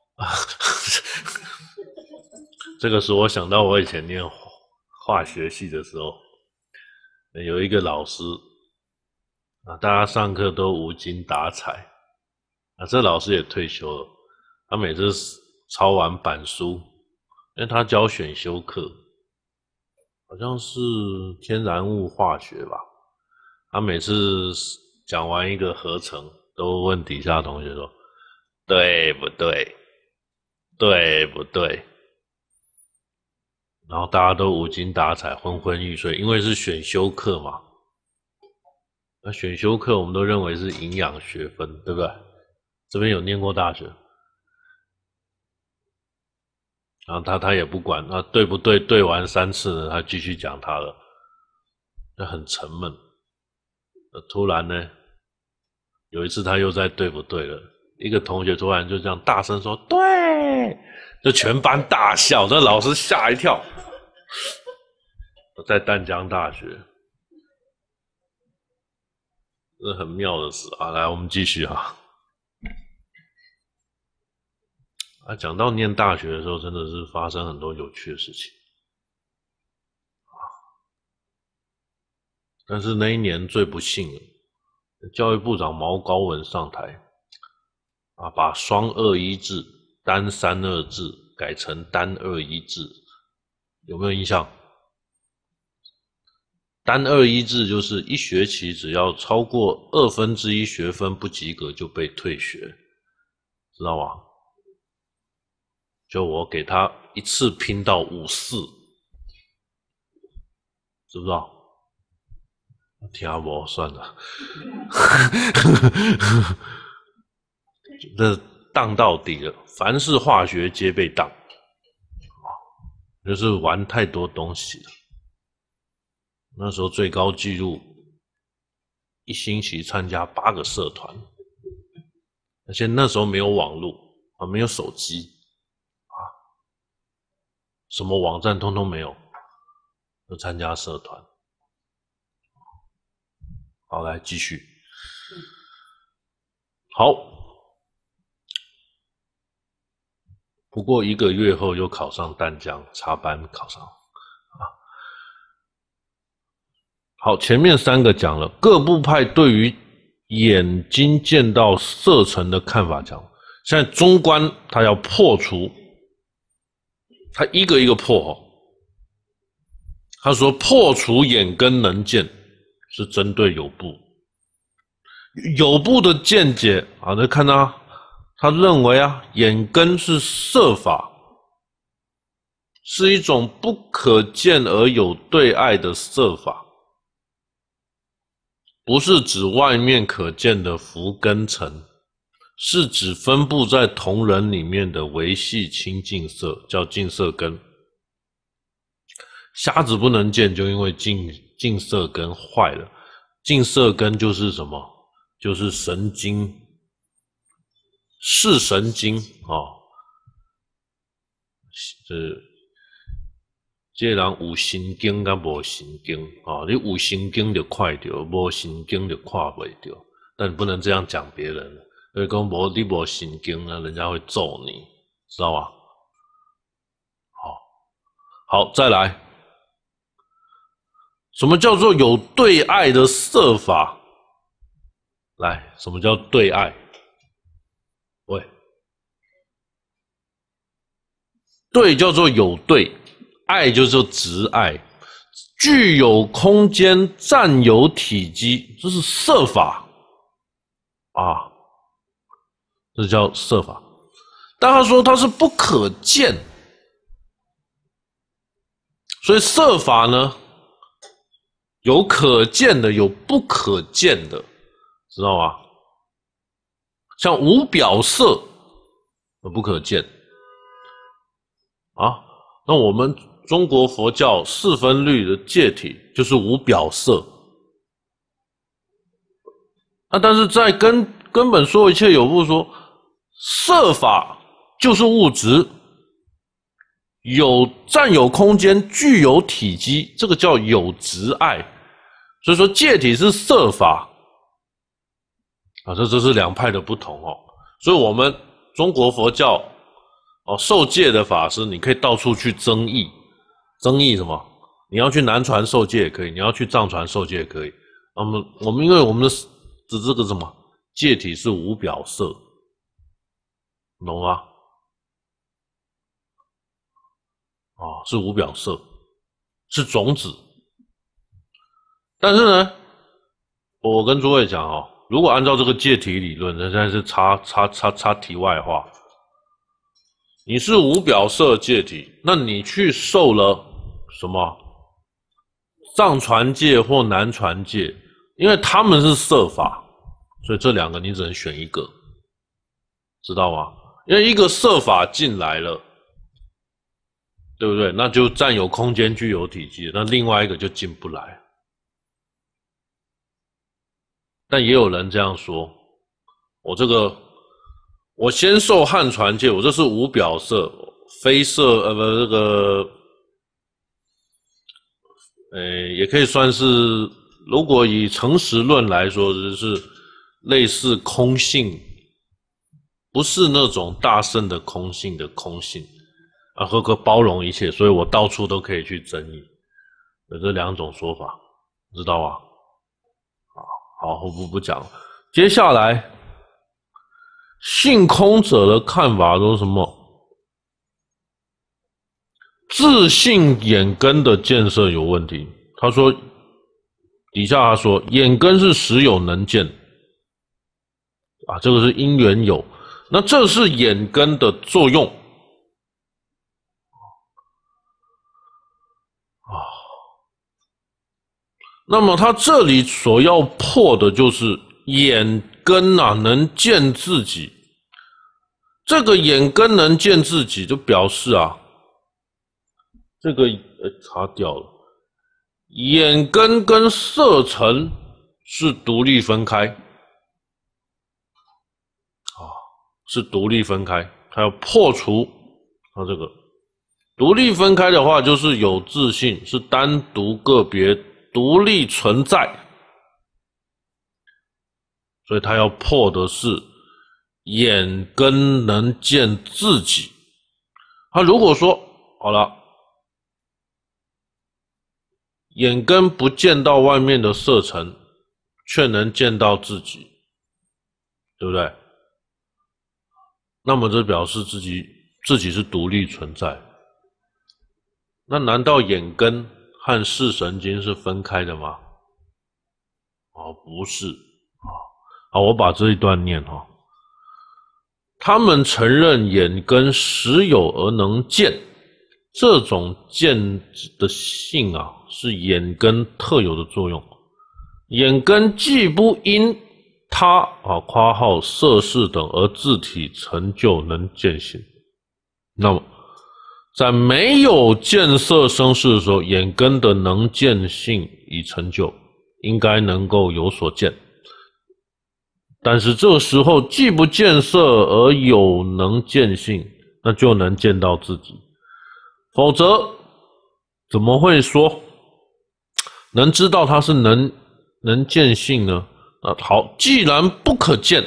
这个使我想到我以前念化学系的时候，有一个老师啊，大家上课都无精打采啊，这老师也退休了，他每次抄完板书，因为他教选修课。好像是天然物化学吧，他每次讲完一个合成，都问底下同学说，对不对？对不对？然后大家都无精打采，昏昏欲睡，因为是选修课嘛。那选修课我们都认为是营养学分，对不对？这边有念过大学，然后他他也不管，那对不对？对完三次呢，他继续讲他了，那很沉闷。那突然呢，有一次他又在对不对了，一个同学突然就这样大声说对，就全班大笑，这老师吓一跳。在淡江大学，这很妙的事啊！来，我们继续哈。啊，讲到念大学的时候，真的是发生很多有趣的事情。但是那一年最不幸了，教育部长毛高文上台，啊，把双二一制、单三二制改成单二一制，有没有印象？单二一制就是一学期只要超过二分之一学分不及格就被退学，知道吗？ 就我给他一次拼到五四，知不知道？听不算了，这当到底了，凡是化学皆被当，就是玩太多东西了。那时候最高纪录，一星期参加八个社团，而且那时候没有网络啊，没有手机啊，什么网站通通没有，就参加社团。好，来继续。好，不过一个月后又考上淡江，插班考上啊。好，前面三个讲了，各部派对于眼睛见到色尘的看法讲，现在中观他要破除，他一个一个破。他说破除眼根能见。是针对有部，有部的见解啊，那看到他认为啊，眼根是色法，是一种不可见而有对碍的色法，不是指外面可见的浮根尘，是指分布在同人里面的微细清净色，叫净色根。瞎子不能见，就因为净净色根坏了。净色根就是什么？就是神经，视神经哦。这这人有神经甲无神经哦，你有神经就看到，无神经就看不到。但你不能这样讲别人，所以讲无你无神经呢，人家会揍你，知道吗？好，好，再来。什么叫做有对碍的色法？来，什么叫对碍？喂，对叫做有对，碍就叫直碍，具有空间，占有体积，这是色法啊，这叫色法。但他说它是不可见，所以色法呢？有可见的，有不可见的，知道吗？像无表色，不可见啊。那我们中国佛教四分律的戒体就是无表色啊，但是在根根本说一切有部说，色法就是物质，有占有空间，具有体积，这个叫有执碍。所以说戒体是色法啊，这这是两派的不同哦。所以我们中国佛教哦，受戒的法师，你可以到处去争议，争议什么？你要去南传受戒也可以，你要去藏传受戒也可以。那么我们因为我们的指这个什么戒体是无表色，懂吗？哦，是无表色，是种子。但是呢，我跟诸位讲哦，如果按照这个戒体理论，现在是插插插插题外话，你是无表色戒体，那你去受了什么藏传戒或南传戒，因为他们是色法，所以这两个你只能选一个，知道吗？因为一个色法进来了，对不对？那就占有空间，具有体积，那另外一个就进不来。但也有人这样说，我这个我先受汉传戒，我这是无表色非色呃不这个呃也可以算是，如果以诚实论来说，就是类似空性，不是那种大圣的空性的空性啊，和可包容一切，所以我到处都可以去争议，有这两种说法，知道吗？好，我不不讲。接下来，性空者的看法都是什么？自性眼根的建设有问题。他说，底下他说，眼根是实有能见，啊，这个是因缘有，那这是眼根的作用， 那么他这里所要破的就是眼根啊，能见自己。这个眼根能见自己，就表示啊，这个呃擦掉了，眼根跟色尘是独立分开，啊，是独立分开。他要破除他这个独立分开的话，就是有自性，是单独个别独立存在，所以他要破的是眼根能见自己。他如果说好了，眼根不见到外面的色尘，却能见到自己，对不对？那么这表示自己自己是独立存在。那难道眼根和视神经是分开的吗？哦，不是啊。好，我把这一段念哈。他们承认眼根实有而能见，这种见的性啊，是眼根特有的作用。眼根既不因他啊括号色事等而自体成就能见性，那么在没有见色生事的时候，眼根的能见性已成就，应该能够有所见。但是这时候既不见色而有能见性，那就能见到自己。否则怎么会说能知道它是能能见性呢？啊，好，既然不可见，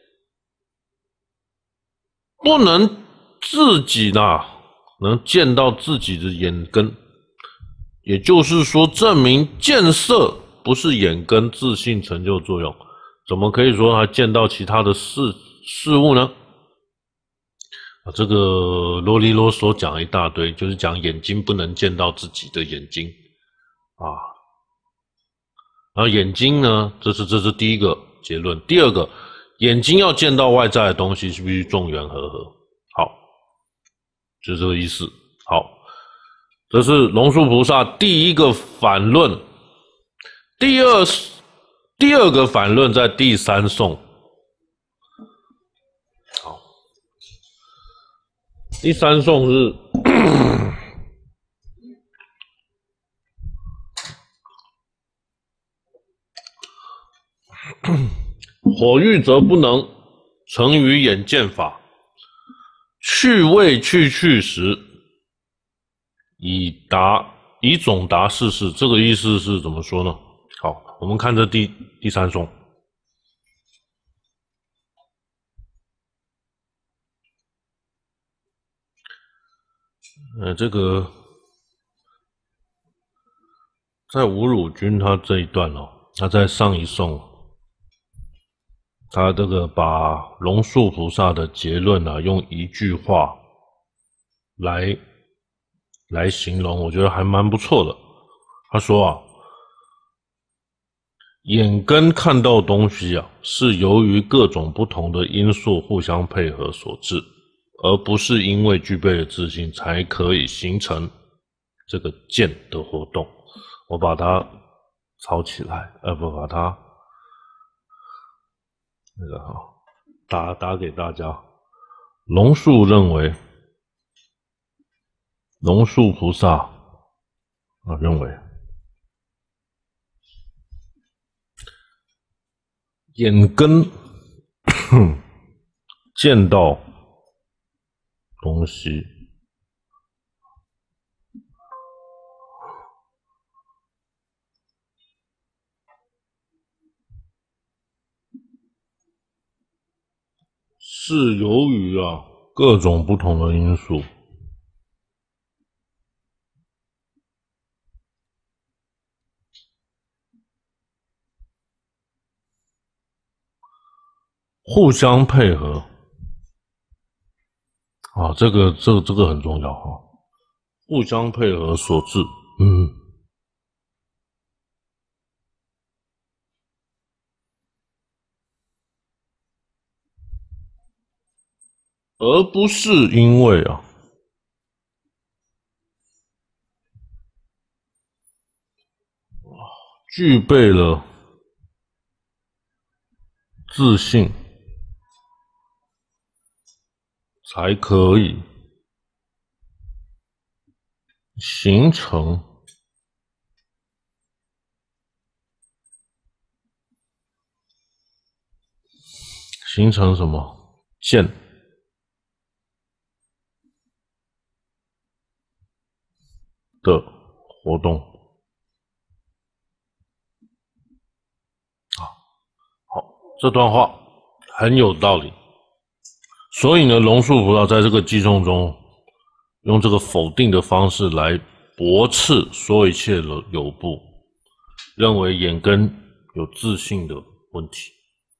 不能自己呢能见到自己的眼根，也就是说证明见色不是眼根自性成就作用，怎么可以说他见到其他的事事物呢？啊，这个啰里啰嗦讲一大堆，就是讲眼睛不能见到自己的眼睛啊。然后眼睛呢，这是这是第一个结论。第二个，眼睛要见到外在的东西，是必须众缘和合。好，就是这个意思。好，这是龙树菩萨第一个反论。第二第二个反论在第三颂。好，第三颂是火欲则不能成于眼见法，去未去去时，以达以总达世事。这个意思是怎么说呢？好，我们看这第第三颂。呃，这个在吴汝君他这一段哦，他在上一颂，他这个把龙树菩萨的结论啊，用一句话来来形容，我觉得还蛮不错的。他说啊，眼根看到东西啊，是由于各种不同的因素互相配合所致，而不是因为具备了自信才可以形成这个见的活动。我把它抄起来，呃，不把它那个哈打打给大家。龙树认为，龙树菩萨啊认为，眼根见到东西是由于啊各种不同的因素，互相配合啊，这个这个这个很重要哈，互相配合所致，嗯，而不是因为啊具备了自信，才可以形成形成什么见的活动。好，这段话很有道理。所以呢，龙树菩萨在这个偈颂中，用这个否定的方式来驳斥说一切的有部，认为眼根有自性的问题。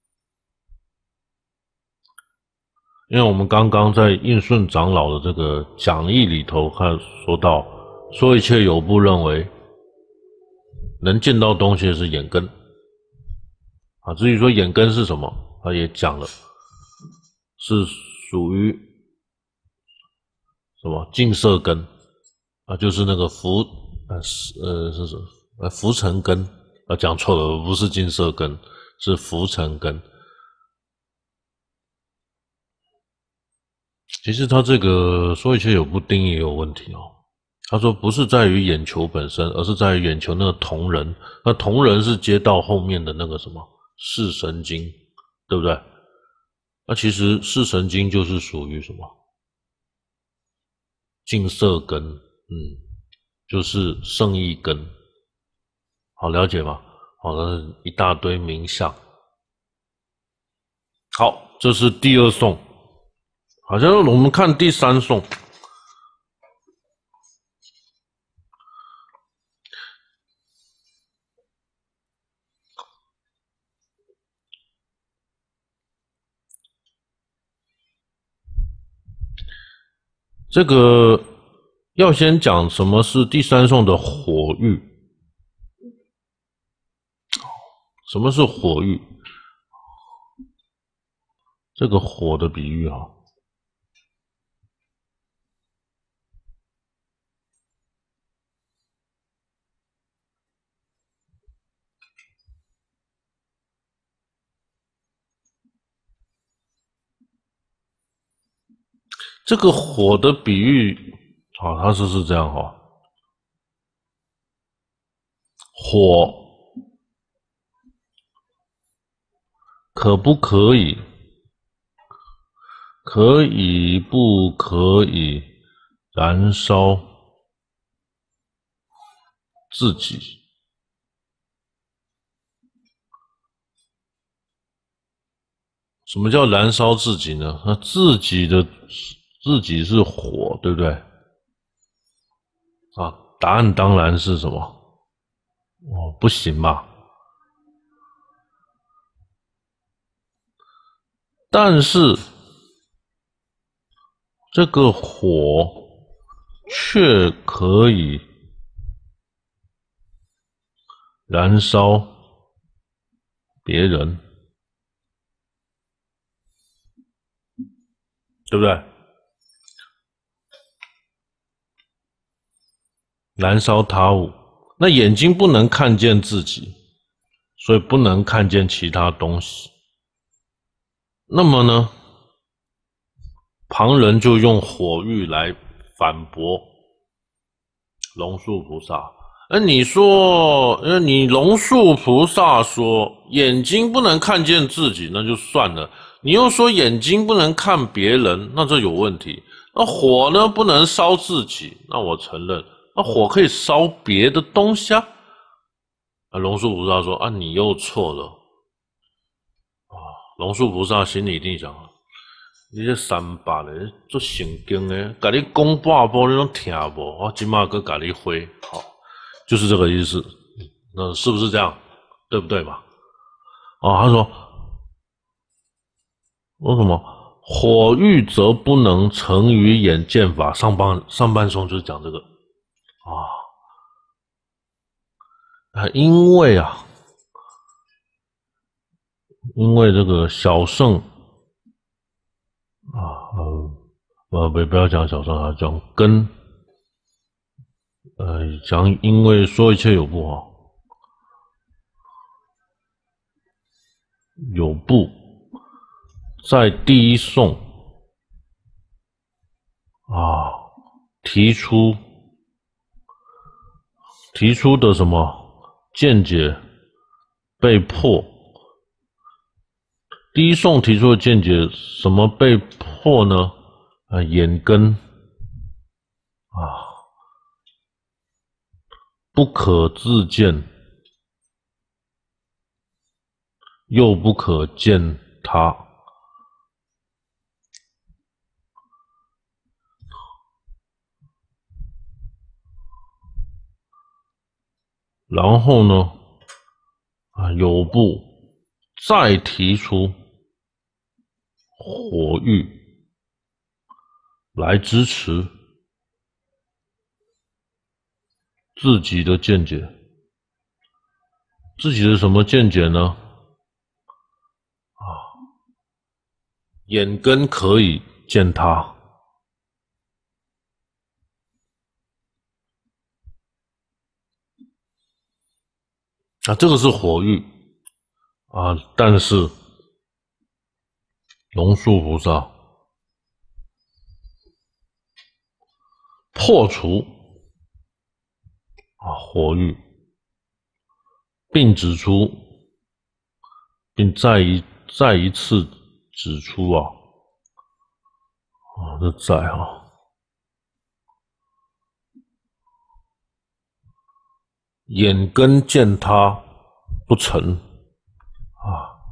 因为我们刚刚在印顺长老的这个讲义里头看说到，说一切有部认为能见到东西的是眼根啊，至于说眼根是什么，他也讲了，是属于什么净色根啊，就是那个浮呃呃是什么呃浮尘根啊，讲错了，不是净色根，是浮尘根。其实他这个说一切有部定义也有问题哦。他说不是在于眼球本身，而是在于眼球那个瞳仁。那瞳仁是接到后面的那个什么视神经，对不对？那其实视神经就是属于什么净色根，嗯，就是圣意根。好，了解吗？好的，一大堆名相。好，这是第二颂。好像我们看第三颂，这个要先讲什么是第三颂的火域。什么是火域？这个火的比喻啊，这个火的比喻啊，它是是这样哈，火可不可以？可以不可以燃烧自己？什么叫燃烧自己呢？那自己的自己是火，对不对？啊，答案当然是什么？哦，不行吧？但是这个火却可以燃烧别人，对不对？燃烧他物，那眼睛不能看见自己，所以不能看见其他东西。那么呢，旁人就用火域来反驳龙树菩萨。而你说，呃，你龙树菩萨说眼睛不能看见自己，那就算了。你又说眼睛不能看别人，那这有问题。那火呢，不能烧自己，那我承认。那火可以烧别的东西啊。啊，龙树菩萨说啊，你又错了。啊，龙树菩萨心里一定想，你这三八的做神经的，甲你讲半步你拢听无，我今嘛搁甲你回，好，就是这个意思。那是不是这样？对不对嘛？啊，他说，为什么火欲则不能成于眼见法？上半上半颂就是讲这个啊啊，因为啊，因为这个小圣啊，呃，呃，不不要讲小圣啊，讲根，呃，讲因为说一切有不好， 有部在第一颂啊提出提出的什么见解被破。第一颂提出的见解什么被破呢？啊，眼根啊不可自见，又不可见他。然后呢，啊，有部再提出火域来支持自己的见解。自己的什么见解呢？啊，眼根可以见他。啊，这个是火域啊，但是龙树菩萨破除啊火域，并指出，并再一再一次指出啊，啊，这在啊，眼根见他不成啊，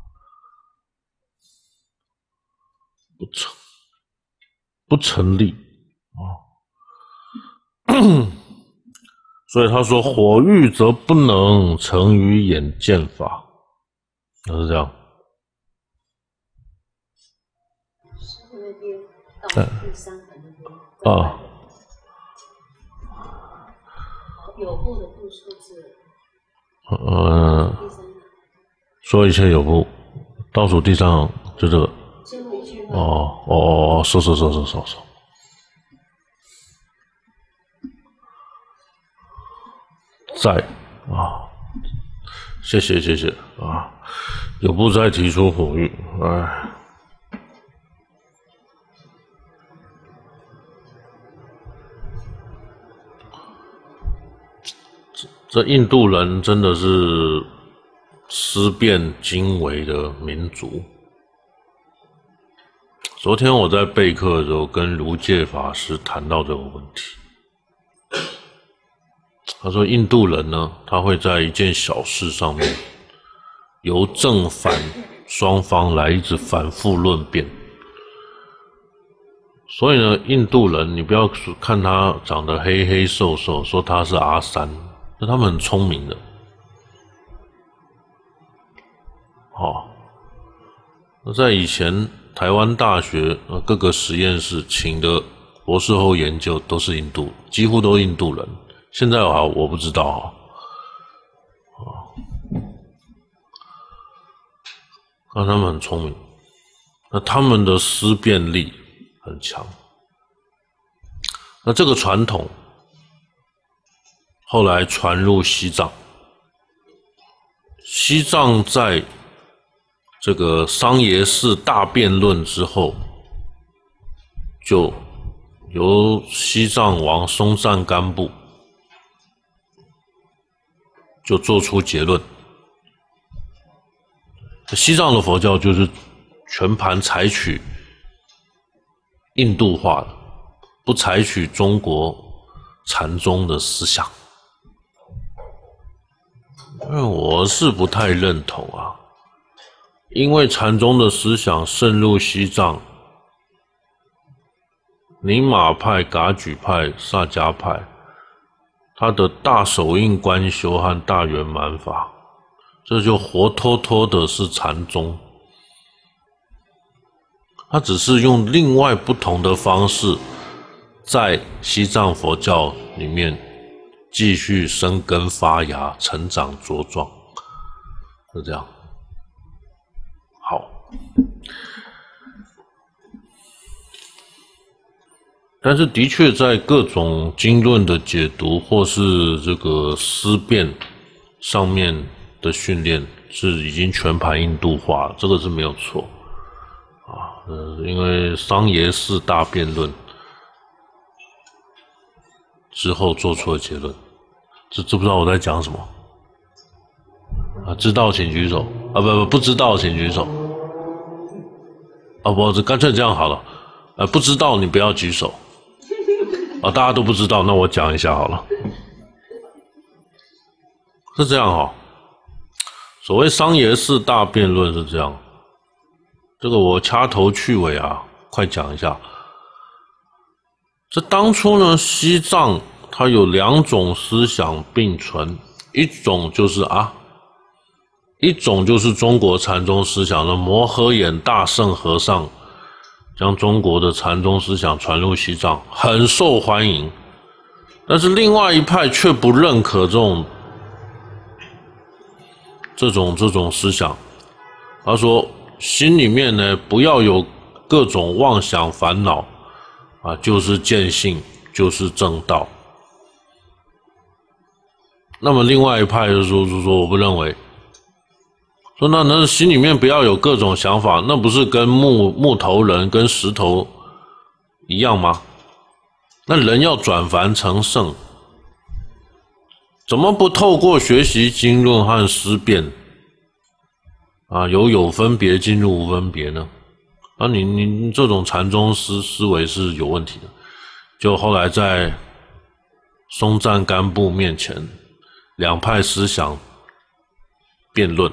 不成不成立啊。所以他说火域则不能成于眼见法，就是这样。 是那边到第三个那边啊， 有部的部数字， 呃， 第三个说一切有部，倒数第三行就这个。 最后一句话。 哦哦哦，收收收收收收。在啊，谢谢谢谢啊，有部再提出火域，哎，这这印度人真的是思辨精微的民族。昨天我在备课的时候，跟卢介法师谈到这个问题。他说印度人呢，他会在一件小事上面由正反双方来一直反复论辩。所以呢，印度人你不要看他长得黑黑瘦瘦，说他是阿三，那他们很聪明的。哦，那在以前台湾大学各个实验室请的博士后研究都是印度，几乎都是印度人。现在好，我不知道啊。那他们很聪明，那他们的思辨力很强。那这个传统后来传入西藏，西藏在这个桑耶寺大辩论之后，就由西藏王松赞干布就做出结论，西藏的佛教就是全盘采取印度化的，不采取中国禅宗的思想。因为我是不太认同啊，因为禅宗的思想渗入西藏，宁玛派、噶举派、萨迦派，他的大手印观修和大圆满法，这就活脱脱的是禅宗。他只是用另外不同的方式，在西藏佛教里面继续生根发芽、成长茁壮，就这样。好，但是的确在各种经论的解读或是这个思辨上面的训练， 是已经全盘印度化了，这个是没有错啊。呃，因为桑耶四大辩论之后做出的结论，知知不知道我在讲什么？啊，知道请举手啊，不不不知道请举手。啊，不，这干脆这样好了，呃，不知道你不要举手。啊，大家都不知道，那我讲一下好了。是这样哈、哦，所谓桑耶四大辩论是这样，这个我掐头去尾啊，快讲一下。这当初呢，西藏它有两种思想并存，一种就是啊，一种就是中国禅宗思想的摩诃衍大圣和尚将中国的禅宗思想传入西藏，很受欢迎。但是另外一派却不认可这种这种这种思想，他说心里面呢不要有各种妄想烦恼啊，就是见性，就是正道。那么另外一派就说就说我不认为，说那那心里面不要有各种想法，那不是跟木木头人跟石头一样吗？那人要转凡成圣，怎么不透过学习经论和思辨啊，由有分别进入无分别呢？啊，你你你这种禅宗思思维是有问题的。就后来在松赞干布面前，两派思想辩论。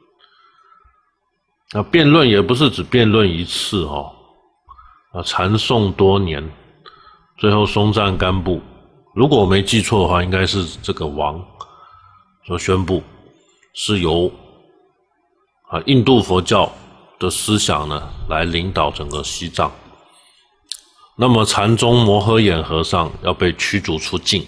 那辩论也不是只辩论一次哦，啊，禅诵多年，最后松赞干布，如果我没记错的话，应该是这个王所宣布，是由啊印度佛教的思想呢来领导整个西藏。那么禅宗摩诃衍和尚要被驱逐出境，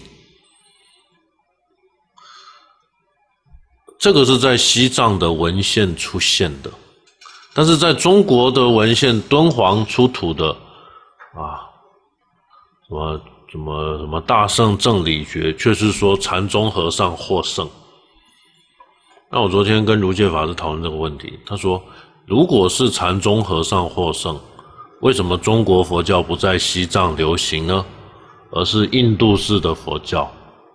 这个是在西藏的文献出现的。但是在中国的文献，敦煌出土的啊，什么什么什么大圣正理觉，却是说禅宗和尚获胜。那我昨天跟如戒法师讨论这个问题，他说，如果是禅宗和尚获胜，为什么中国佛教不在西藏流行呢？而是印度式的佛教？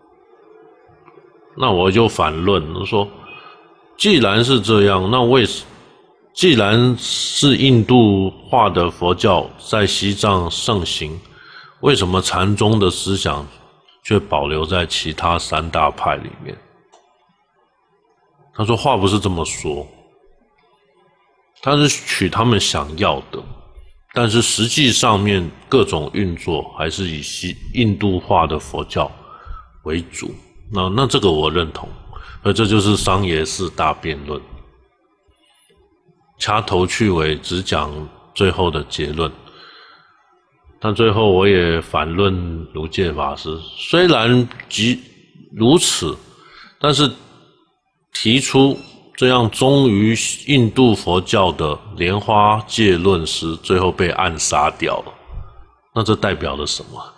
那我就反论，我说，既然是这样，那为什既然是印度化的佛教在西藏盛行，为什么禅宗的思想却保留在其他三大派里面？他说话不是这么说，他是取他们想要的，但是实际上面各种运作还是以西印度化的佛教为主。那那这个我认同，而这就是桑耶四大辩论。掐头去尾，只讲最后的结论。但最后我也反论如戒法师，虽然即如此，但是提出这样忠于印度佛教的莲花戒论师，最后被暗杀掉了。那这代表了什么？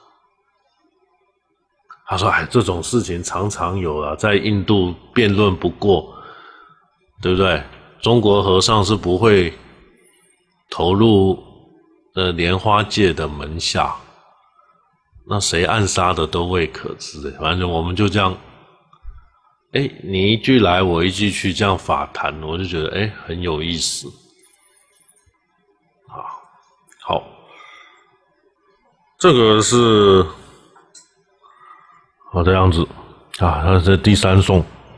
他说：“哎，这种事情常常有啊，在印度辩论不过，对不对？中国和尚是不会投入呃莲花界的门下，那谁暗杀的都未可知。反正我们就这样，哎，你一句来我一句去，这样法谈，我就觉得哎很有意思啊。好，这个是好这样子啊，它是第三颂。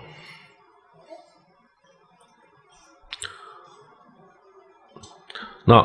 那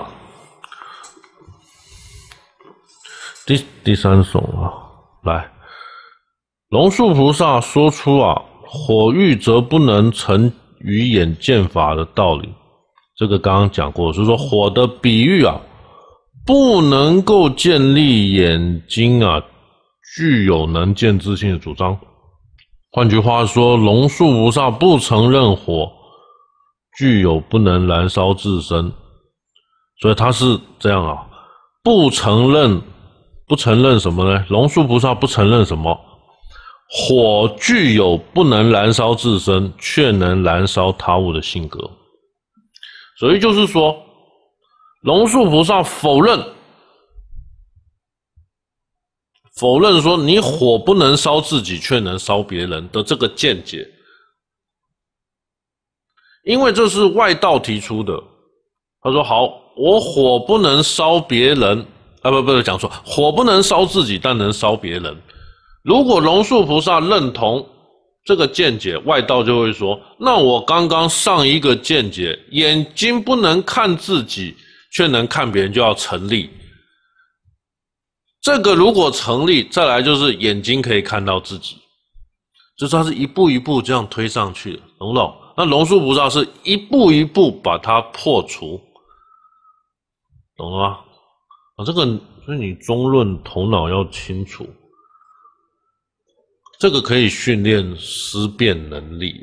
第第三颂啊，来，龙树菩萨说出啊，火欲则不能成于眼见法的道理。这个刚刚讲过，就是说火的比喻啊，不能够建立眼睛啊具有能见之性的主张。换句话说，龙树菩萨不承认火具有不能燃烧自身。所以他是这样啊，不承认，不承认什么呢？龙树菩萨不承认什么？ 火具有不能燃烧自身，却能燃烧他物的性格。所以就是说，龙树菩萨否认，否认说你火不能烧自己，却能烧别人的这个见解，因为这是外道提出的。他说：“好，我火不能烧别人，啊不不不，讲错，火不能烧自己，但能烧别人。如果龙树菩萨认同这个见解，外道就会说，那我刚刚上一个见解，眼睛不能看自己，却能看别人，就要成立。这个如果成立，再来就是眼睛可以看到自己，就是它是一步一步这样推上去的，懂不懂？那龙树菩萨是一步一步把它破除，懂了吗？啊，这个所以你中论头脑要清楚。”这个可以训练思辨能力，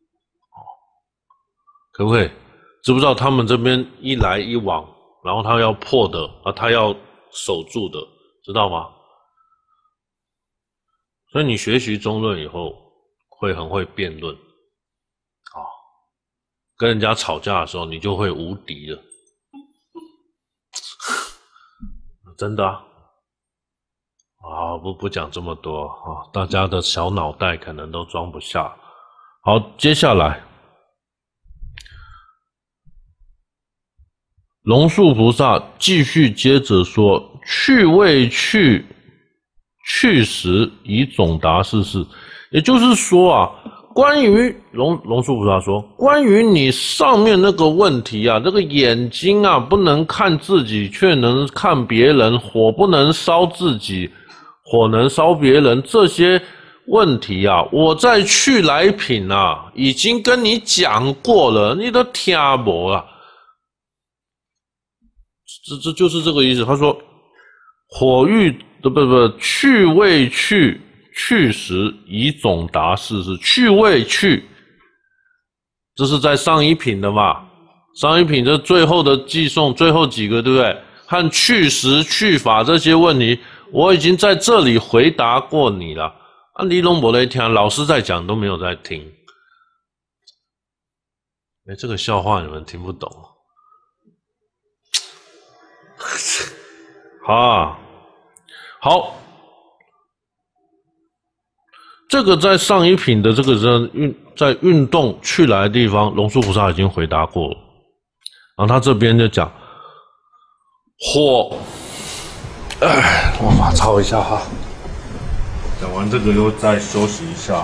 可不可以？知不知道他们这边一来一往，然后他要破的啊，他要守住的，知道吗？所以你学习中论以后，会很会辩论，啊，跟人家吵架的时候，你就会无敌了，真的啊。啊，不不讲这么多啊，大家的小脑袋可能都装不下。好，接下来，龙树菩萨继续接着说：“去未去，去时以总达世事。”也就是说啊，关于龙龙树菩萨说，关于你上面那个问题啊，这个眼睛啊不能看自己，却能看别人；火不能烧自己，火能烧别人，这些问题啊，我在去来品啊，已经跟你讲过了，你都听无啊。这这就是这个意思。他说，火欲不不不，去未去，去时以总达世事。去未去，这是在上一品的嘛？上一品这最后的寄送，最后几个对不对？和去时、去法这些问题。我已经在这里回答过你了，啊，你都没在听，老师在讲都没有在听。哎，这个笑话你们听不懂。好啊，好，这个在上一品的这个人运在运动去来的地方，龙树菩萨已经回答过了。然后他这边就讲火。哎，我法抄一下哈。讲完这个又再休息一下。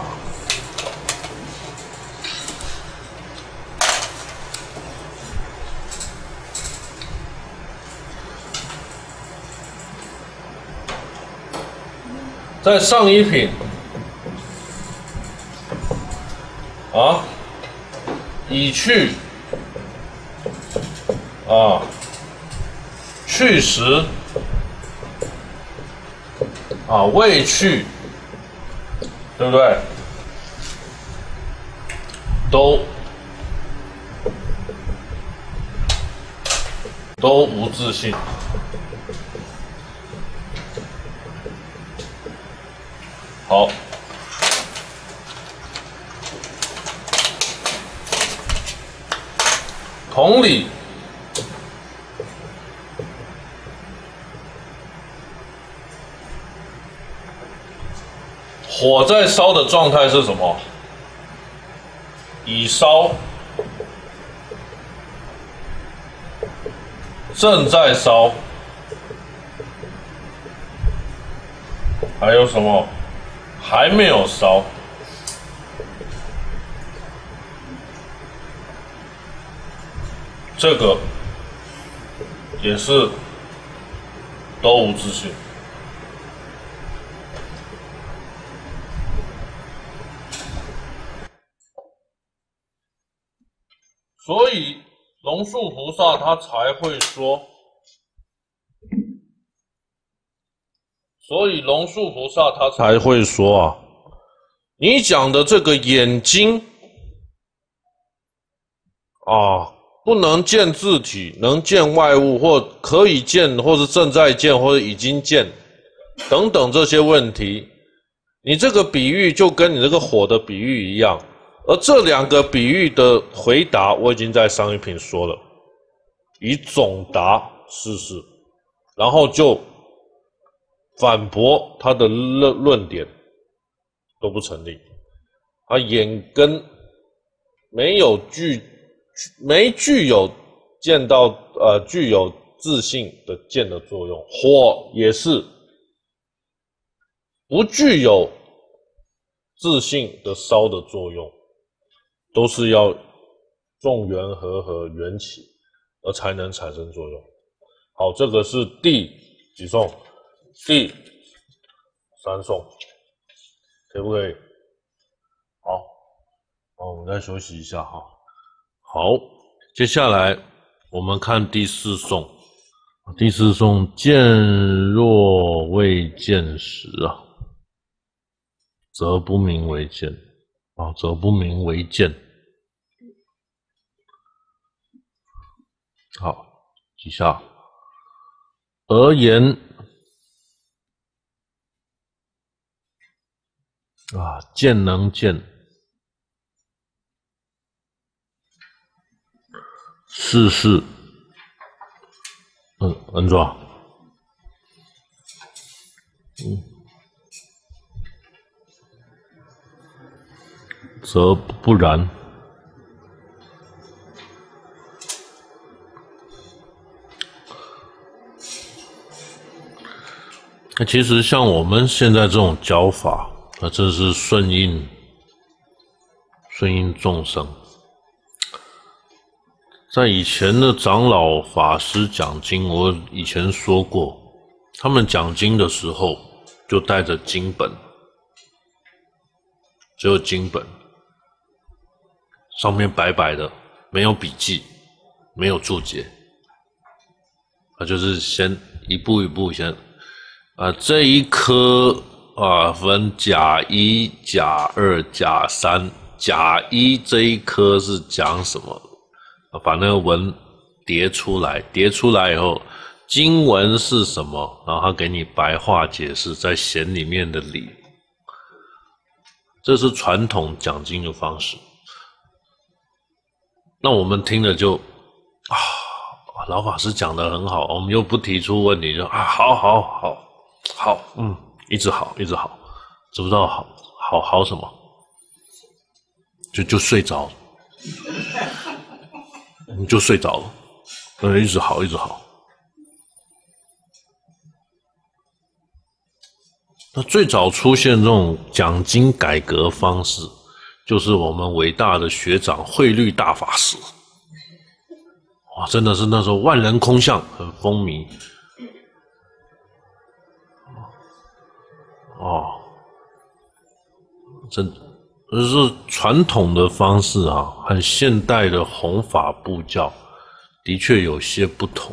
在上一品啊，已去啊，去时。啊，未去，对不对？都都无自信。好，同理。火在烧的状态是什么？已烧，正在烧，还有什么？还没有烧。这个也是都无自信。所以龙树菩萨他才会说，所以龙树菩萨他才会说啊，你讲的这个眼睛啊，不能见自体，能见外物，或可以见，或是正在见，或者已经见等等这些问题， 你这个比喻就跟你这个火的比喻一样，而这两个比喻的回答，我已经在上一品说了，以总答事事，然后就反驳他的论论点都不成立，他眼根没有具没具有见到呃具有自信的见的作用，火也是不具有自信的烧的作用，都是要众缘和合缘起而才能产生作用。好，这个是第几颂？第三颂，可不可以？好，好，我们再休息一下哈。好，接下来我们看第四颂。第四颂，见若未见时啊，则不名为见啊，则不名为见。好，几下。而言啊，见能见，事事，嗯，安住啊，嗯，则不然。那其实像我们现在这种教法，那这是顺应顺应众生。在以前的长老法师讲经，我以前说过，他们讲经的时候就带着经本，只有经本，上面白白的，没有笔记，没有注解，他就是先一步一步先。啊，这一科啊分甲一、甲二、甲三。甲一这一科是讲什么？把那个文叠出来，叠出来以后，经文是什么？然后他给你白话解释，在显里面的理。这是传统讲经的方式。那我们听了就啊，老法师讲得很好，我们又不提出问题，就啊，好好好。好，嗯，一直好，一直好，知不知道好，好，好什么？就就睡着了，你就睡着了，呃，一直好，一直好。那最早出现这种讲经改革方式，就是我们伟大的学长慧律大法师，哇，真的是那时候万人空巷，很风靡。哦，这这是传统的方式啊，和现代的弘法布教的确有些不同。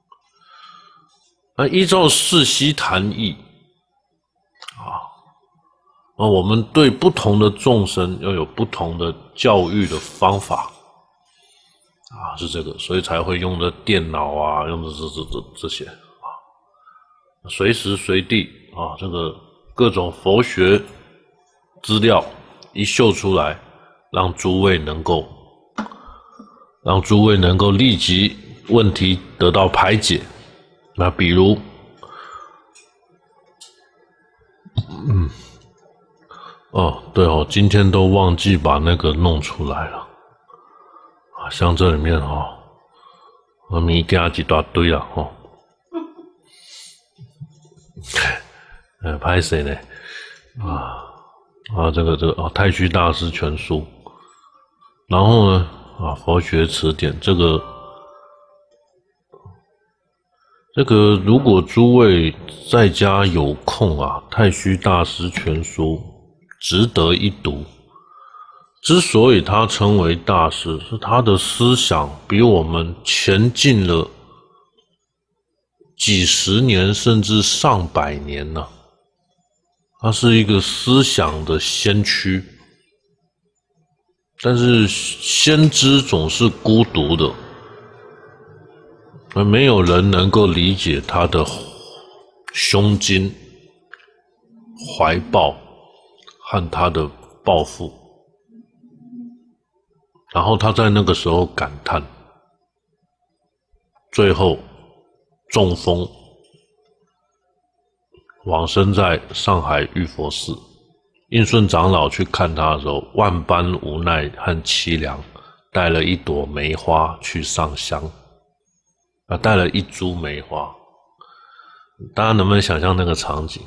那依照世悉谈义啊，那我们对不同的众生要有不同的教育的方法啊，是这个，所以才会用的电脑啊，用的这这这这些啊，随时随地啊，这个。各种佛学资料一秀出来，让诸位能够让诸位能够立即问题得到排解。那比如，嗯，哦，对哦，今天都忘记把那个弄出来了啊，像这里面哦，我们加一大堆了哦。呃，拍谁呢？啊啊，这个这个哦，《太虚大师全书》，然后呢啊，《佛学词典》这个这个，如果诸位在家有空啊，《太虚大师全书》值得一读。之所以他称为大师，是他的思想比我们前进了几十年，甚至上百年呢、啊。他是一个思想的先驱，但是先知总是孤独的，而没有人能够理解他的胸襟、怀抱和他的抱负，然后他在那个时候感叹，最后中风往生在上海玉佛寺。印顺长老去看他的时候，万般无奈和凄凉，带了一朵梅花去上香，啊，带了一株梅花。大家能不能想象那个场景？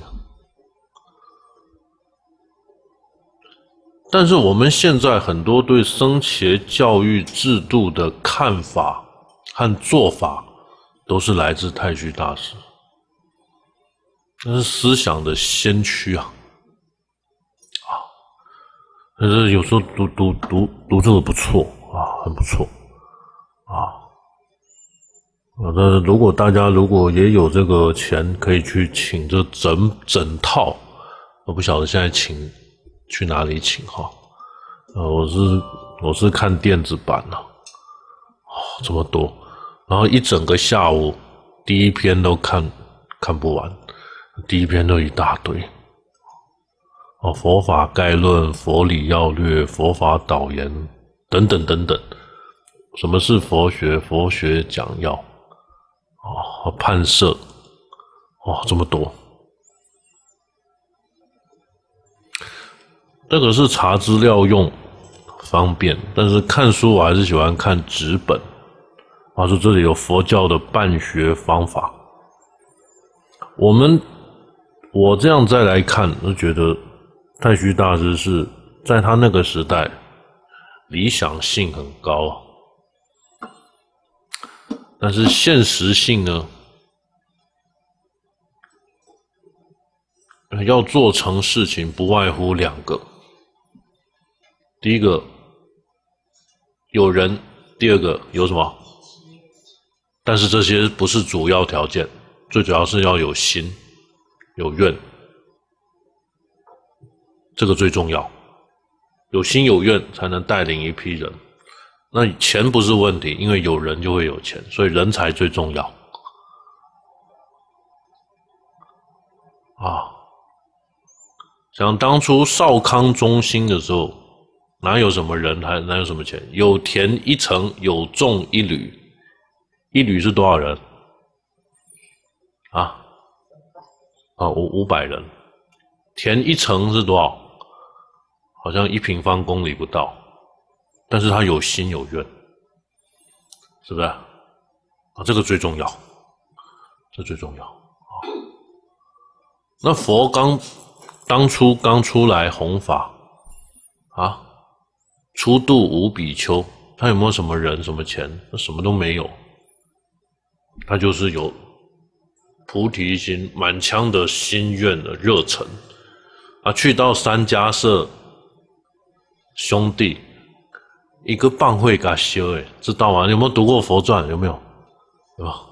但是我们现在很多对僧伽教育制度的看法和做法，都是来自太虚大师，那是思想的先驱啊！啊，可是有时候读读读读这个不错啊，很不错啊。那如果大家如果也有这个钱，可以去请这整整套，我不晓得现在请去哪里请哈？呃，我是我是看电子版了，哦，这么多，然后一整个下午，第一篇都看看不完，第一篇都一大堆，哦，佛法概论、佛理要略、佛法导言等等等等，什么是佛学？佛学讲要，哦，判摄，哦，这么多。这个是查资料用方便，但是看书我还是喜欢看纸本。啊，说这里有佛教的办学方法。我们我这样再来看，就觉得太虚大师是在他那个时代理想性很高，但是现实性呢，要做成事情不外乎两个。第一个有人，第二个有什么？但是这些不是主要条件，最主要是要有心、有愿，这个最重要。有心有愿才能带领一批人。那钱不是问题，因为有人就会有钱，所以人才最重要。啊，想当初少康中兴的时候，哪有什么人，还哪有什么钱？有田一城，有种一旅，一旅是多少人？啊，啊五五百人。田一城是多少？好像一平方公里不到，但是他有心有愿，是不是？啊，这个最重要，这最重要啊。那佛刚当初刚出来弘法啊。初度五比丘，他有没有什么人、什么钱？他什么都没有，他就是有菩提心、满腔的心愿的热忱啊！去到三家社兄弟，一个棒会给他修，诶，知道吗？有没有读过佛传？有没有？有没有？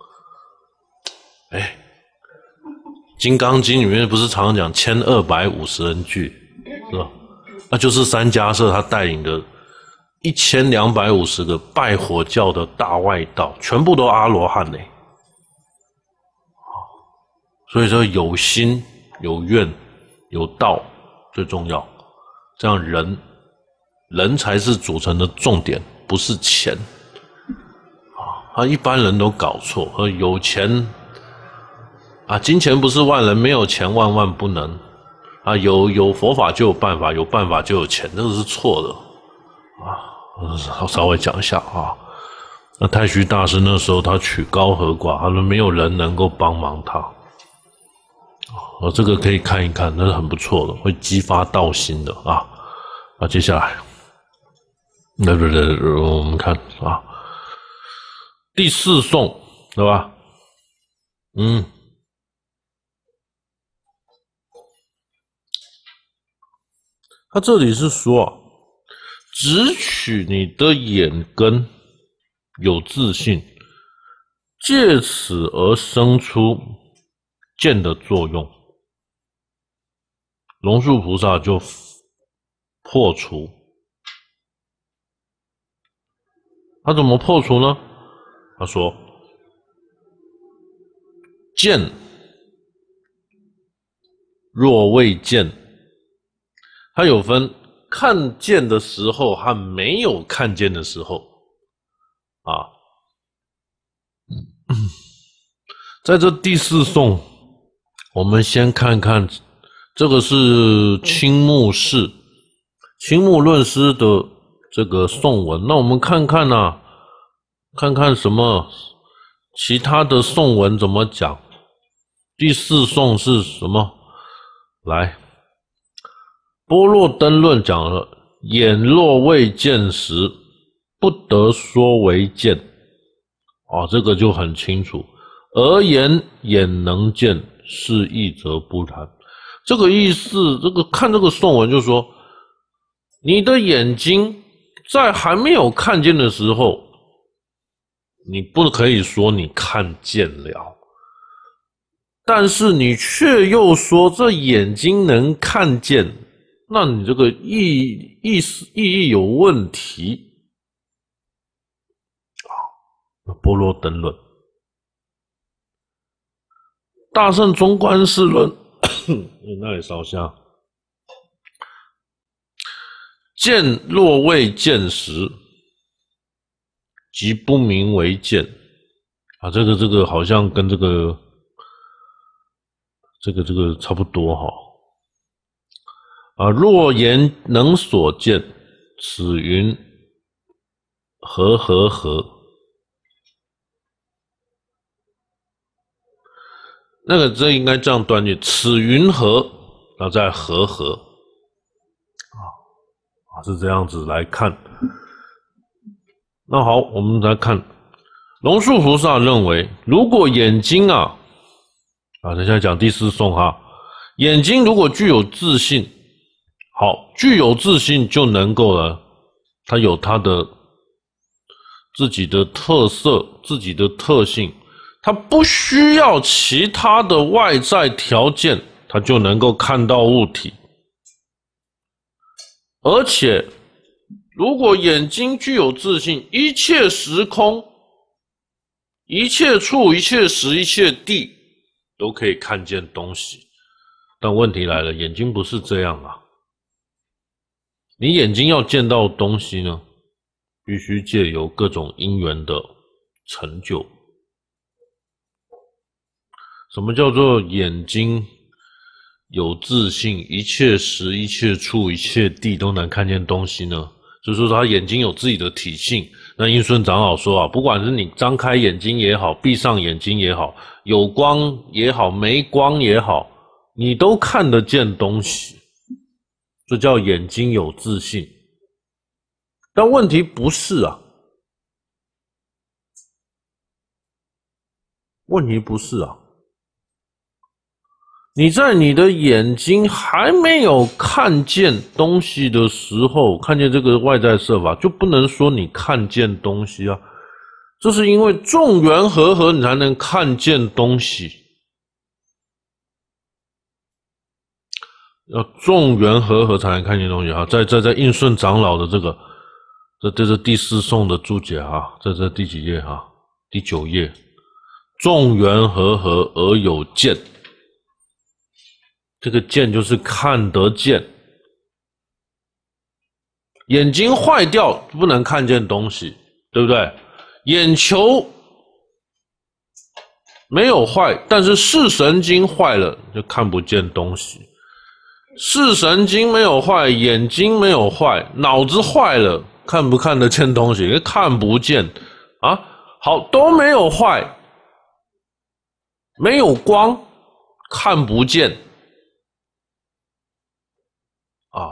哎，《金刚经》里面不是常常讲千二百五十人聚，是吧？那就是三家社他带领的一千两百五十个拜火教的大外道，全部都阿罗汉嘞。所以说有心、有愿、有道最重要，这样人人才是组成的重点，不是钱。啊，一般人都搞错，和有钱啊，金钱不是万能，没有钱万万不能。啊，有有佛法就有办法，有办法就有钱，这个是错的啊。稍微讲一下啊。那太虚大师那时候他取高和寡，他说没有人能够帮忙他。啊，这个可以看一看，那是很不错的，会激发道心的啊。啊，接下来，对对对，我们看啊，第四颂，对吧？嗯。他这里是说啊，只取你的眼根有自信，借此而生出见的作用。龙树菩萨就破除，他怎么破除呢？他说，见若未见， 它有分看见的时候和没有看见的时候啊。在这第四颂，我们先看看这个是青木氏、青木论师的这个颂文。那我们看看啊，看看什么其他的颂文怎么讲。第四颂是什么？来，般若灯论讲了，眼若未见时，不得说为见。哦，这个就很清楚。而言眼能见，是义则不谈。这个意思，这个看这个颂文就说，你的眼睛在还没有看见的时候，你不可以说你看见了，但是你却又说这眼睛能看见，那你这个意意思意义有问题。啊，般若灯论。大乘中观世论那里烧香，见若未见时，即不名为见。啊，这个这个好像跟这个这个这个差不多哈。啊，若言能所见，此云和和和。那个这应该这样断句，此云何，然后再和和，啊啊是这样子来看。那好，我们来看龙树菩萨认为，如果眼睛啊啊，等一下讲第四颂哈，眼睛如果具有自信，好，具有自信就能够了，它有它的自己的特色，自己的特性。它不需要其他的外在条件，它就能够看到物体。而且，如果眼睛具有自信，一切时空、一切处、一切时、一切地，都可以看见东西。但问题来了，眼睛不是这样啊。你眼睛要见到东西呢，必须借由各种因缘的成就。什么叫做眼睛有自信，一切时、一切处、一切地都能看见东西呢？就是说他眼睛有自己的体性。那印顺长老说啊，不管是你张开眼睛也好，闭上眼睛也好，有光也好，没光也好，你都看得见东西，这叫眼睛有自信。但问题不是啊，问题不是啊。你在你的眼睛还没有看见东西的时候，看见这个外在色法，就不能说你看见东西啊。这是因为众缘和合，你才能看见东西。要众缘和合才能看见东西啊。在在在印顺长老的这个，这这是第四颂的注解啊，这这第几页啊？第九页。众缘和合而有见。这个见就是看得见，眼睛坏掉不能看见东西，对不对？眼球没有坏，但是视神经坏了就看不见东西。视神经没有坏，眼睛没有坏，脑子坏了看不看得见东西？看不见啊。好，都没有坏，没有光，看不见。啊，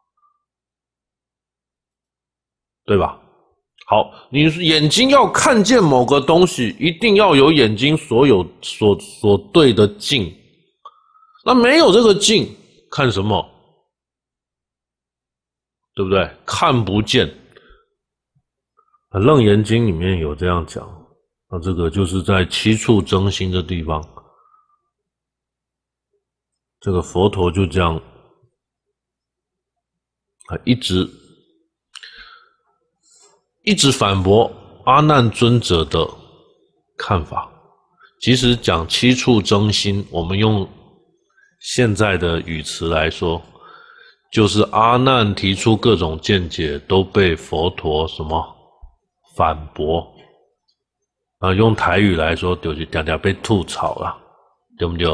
对吧？好，你眼睛要看见某个东西，一定要有眼睛所有所所对的镜。那没有这个镜，看什么？对不对？看不见。《楞严经》里面有这样讲，那这个就是在七处真心的地方，这个佛陀就这样。啊，一直一直反驳阿难尊者的看法。其实讲七处真心，我们用现在的语词来说， 就是阿难提出各种见解，都被佛陀什么反驳啊？用台语来说，就是常常被吐槽啦，对不对？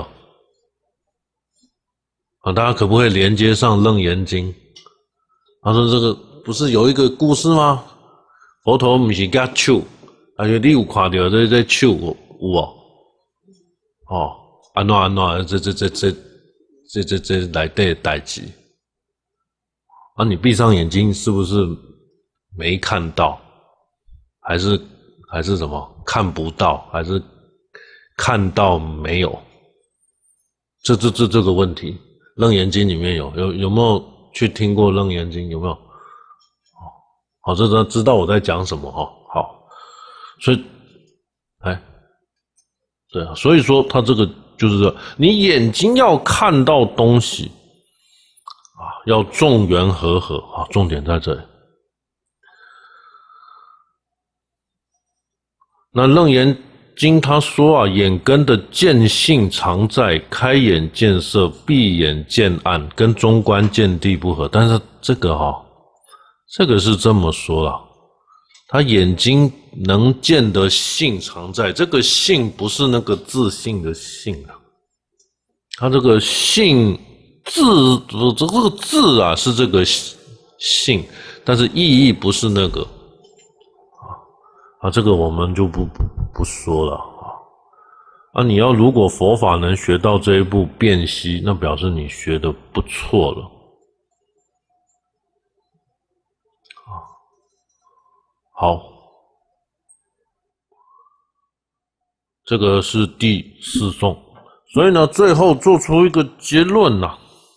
啊，大家可不可以连接上《楞严经》？他说这个不是有一个故事吗？佛陀不是给他手，而且你有看到这这手有无？哦，安怎安怎，这这这这这这这内底的代志。啊，你闭上眼睛是不是没看到？还是还是什么看不到？还是看到没有？这这这这个问题，《楞严经》里面有有有没有去听过《楞严经》？有没有？好，这个知道我在讲什么哈。好，所以，哎，对啊，所以说他这个就是说，你眼睛要看到东西。啊，要众缘和合啊，重点在这里。那《楞严经》他说啊，眼根的见性常在，开眼见色，闭眼见暗，跟中观见地不合。但是这个哈、哦，这个是这么说啦，他眼睛能见的性常在，这个性不是那个自信的性啊，他这个性。字这个字啊是这个性，但是意义不是那个啊啊，这个我们就不不不说了啊啊！你要如果佛法能学到这一步辨析，那表示你学的不错了啊。好，这个是第四颂，所以呢，最后做出一个结论呐、啊。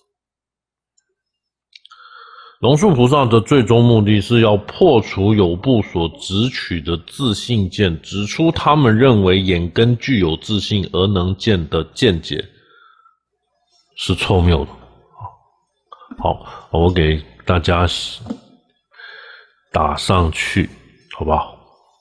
龙树菩萨的最终目的是要破除有部所执取的自性见，指出他们认为眼根具有自性而能见的见解是错谬的。好，我给大家打上去，好不好？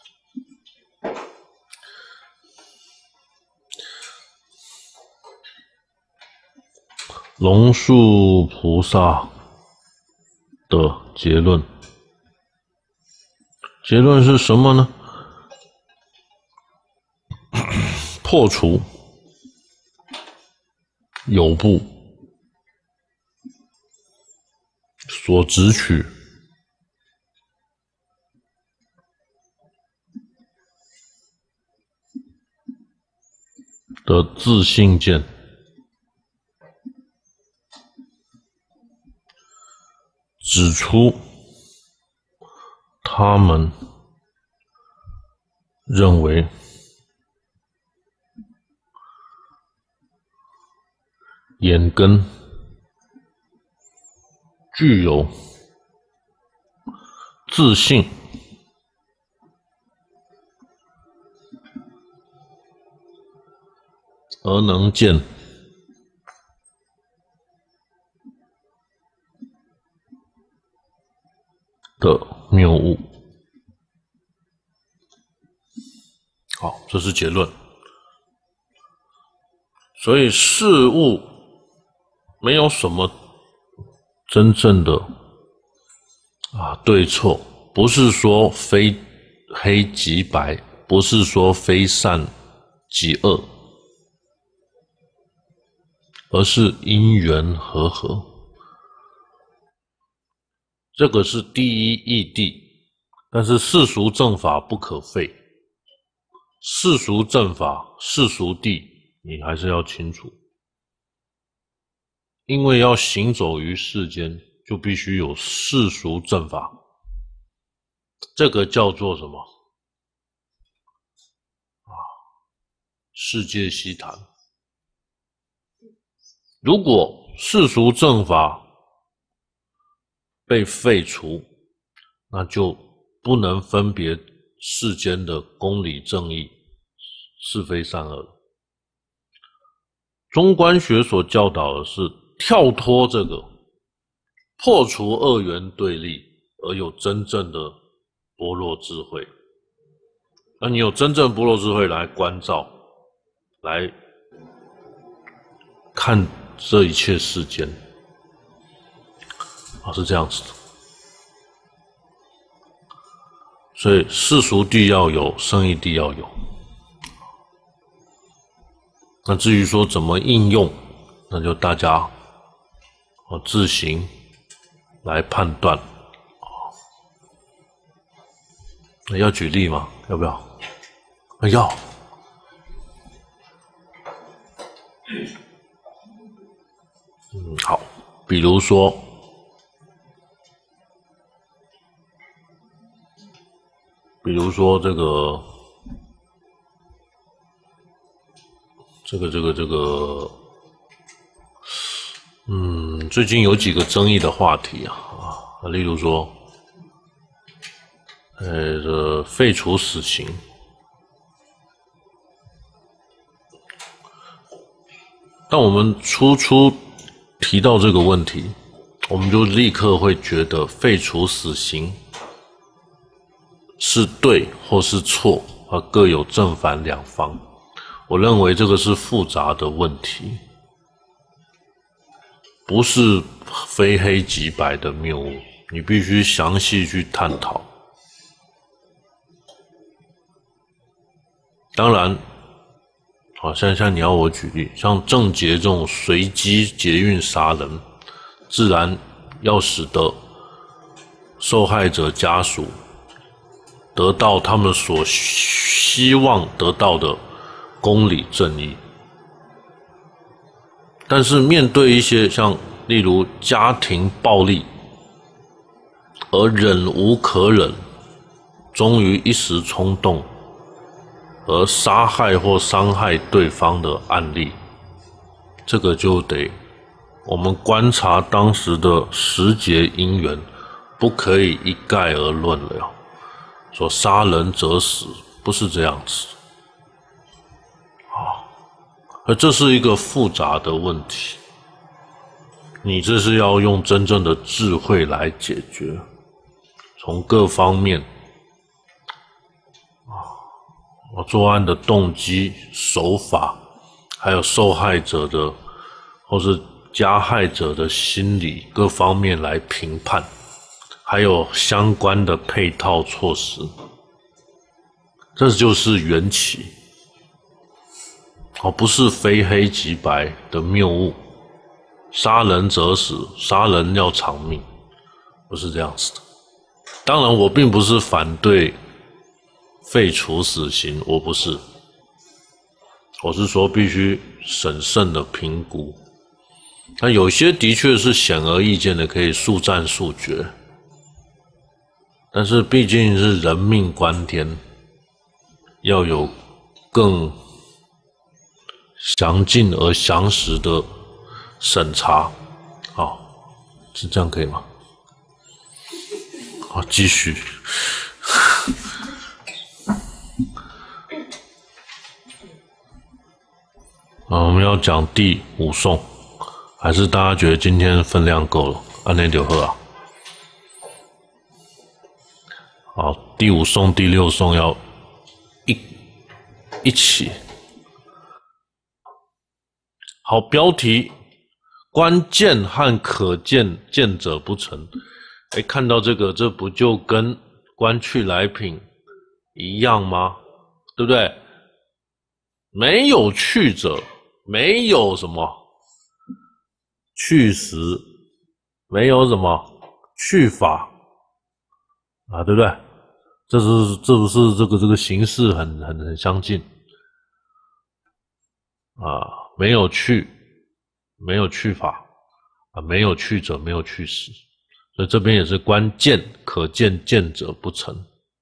龙树菩萨的结论，结论是什么呢？破除有部所执取的自性见，指出他们认为眼根具有自性而能见的谬误。好，这是结论。所以事物没有什么真正的啊对错，不是说非黑即白，不是说非善即恶，而是因缘和合。这个是第一义谛，但是世俗正法不可废，世俗正法、世俗谛你还是要清楚，因为要行走于世间，就必须有世俗正法，这个叫做什么？啊，世界悉谈。如果世俗正法被废除，那就不能分别世间的公理正义、是非善恶。中观学所教导的是跳脱这个，破除二元对立，而有真正的般若智慧。那你有真正般若智慧来关照，来看这一切世间。 啊，是这样子的。所以世俗谛要有，圣义谛要有。那至于说怎么应用，那就大家哦自行来判断。那要举例吗？要不要？啊，要。嗯，好，比如说，比如说这个，这个，这个，这个，嗯，最近有几个争议的话题啊啊，例如说，呃，这废除死刑。当我们初初提到这个问题，我们就立刻会觉得废除死刑是对或是错，而各有正反两方。我认为这个是复杂的问题，不是非黑即白的谬误，你必须详细去探讨。当然，好，像像你要我举例，像郑捷这种随机捷运杀人，自然要使得受害者家属得到他们所希望得到的公理正义。但是面对一些像例如家庭暴力，而忍无可忍，终于一时冲动而杀害或伤害对方的案例，这个就得我们观察当时的时节因缘，不可以一概而论了。说杀人者死，不是这样子。啊，而这是一个复杂的问题，你这是要用真正的智慧来解决，从各方面。作案的动机、手法，还有受害者的或是加害者的心理各方面来评判，还有相关的配套措施，这就是缘起，而不是非黑即白的谬误。杀人者死，杀人要偿命，不是这样子的。当然，我并不是反对废除死刑，我不是，我是说必须审慎的评估。那有些的确是显而易见的，可以速战速决，但是毕竟是人命关天，要有更详尽而详实的审查。好，是这样可以吗？好，继续。啊，我们要讲第五颂，还是大家觉得今天分量够了？按那就喝啊。好，第五颂、第六颂要一一起。好，标题：观见和可见见者不成。哎，看到这个，这不就跟观去来品一样吗？对不对？没有去者。没有什么去时，没有什么去法啊，对不对？这是这不是这个这个形式很很很相近啊？没有去，没有去法啊，没有去者，没有去时，所以这边也是观见可见见者不成。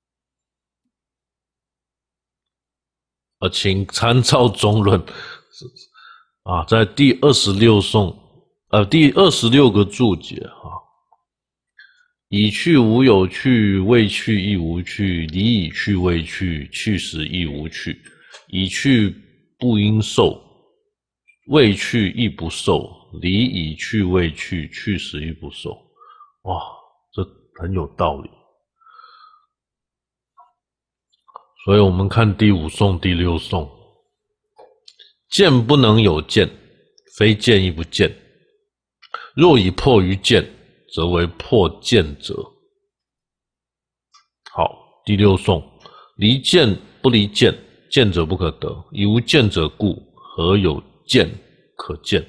而请参照中论。啊，在第二十六颂，呃，第二十六个注解啊，已去无有去，未去亦无去，离已去未去，去时亦无去，已去不应受，未去亦不受，离已去未去，去时亦不受。哇，这很有道理。所以我们看第五颂、第六颂。见不能有见，非见亦不见。若以迫于见， 则为破见者。好，第六颂，离见不离见，见者不可得，以无见者故，何有见可见？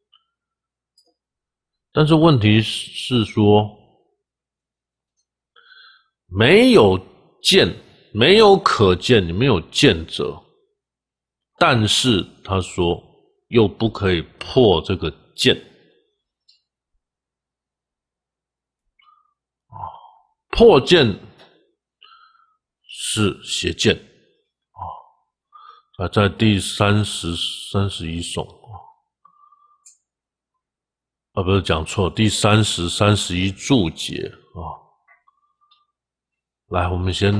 但是问题是说，没有见，没有可见，你没有见者，但是他说又不可以破这个见。破见是邪见啊，在第三十三十一颂啊，不是讲错，第三十三十一注解啊。来，我们先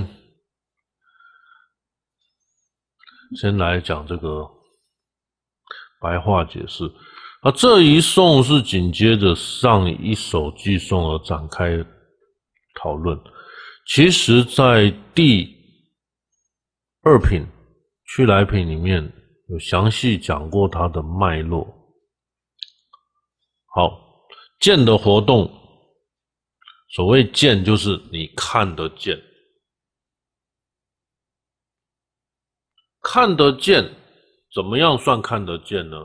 先来讲这个白话解释。啊，这一颂是紧接着上一首偈颂而展开讨论。其实在第二品去来品里面有详细讲过它的脉络。好，见的活动，所谓见就是你看得见，看得见，怎么样算看得见呢？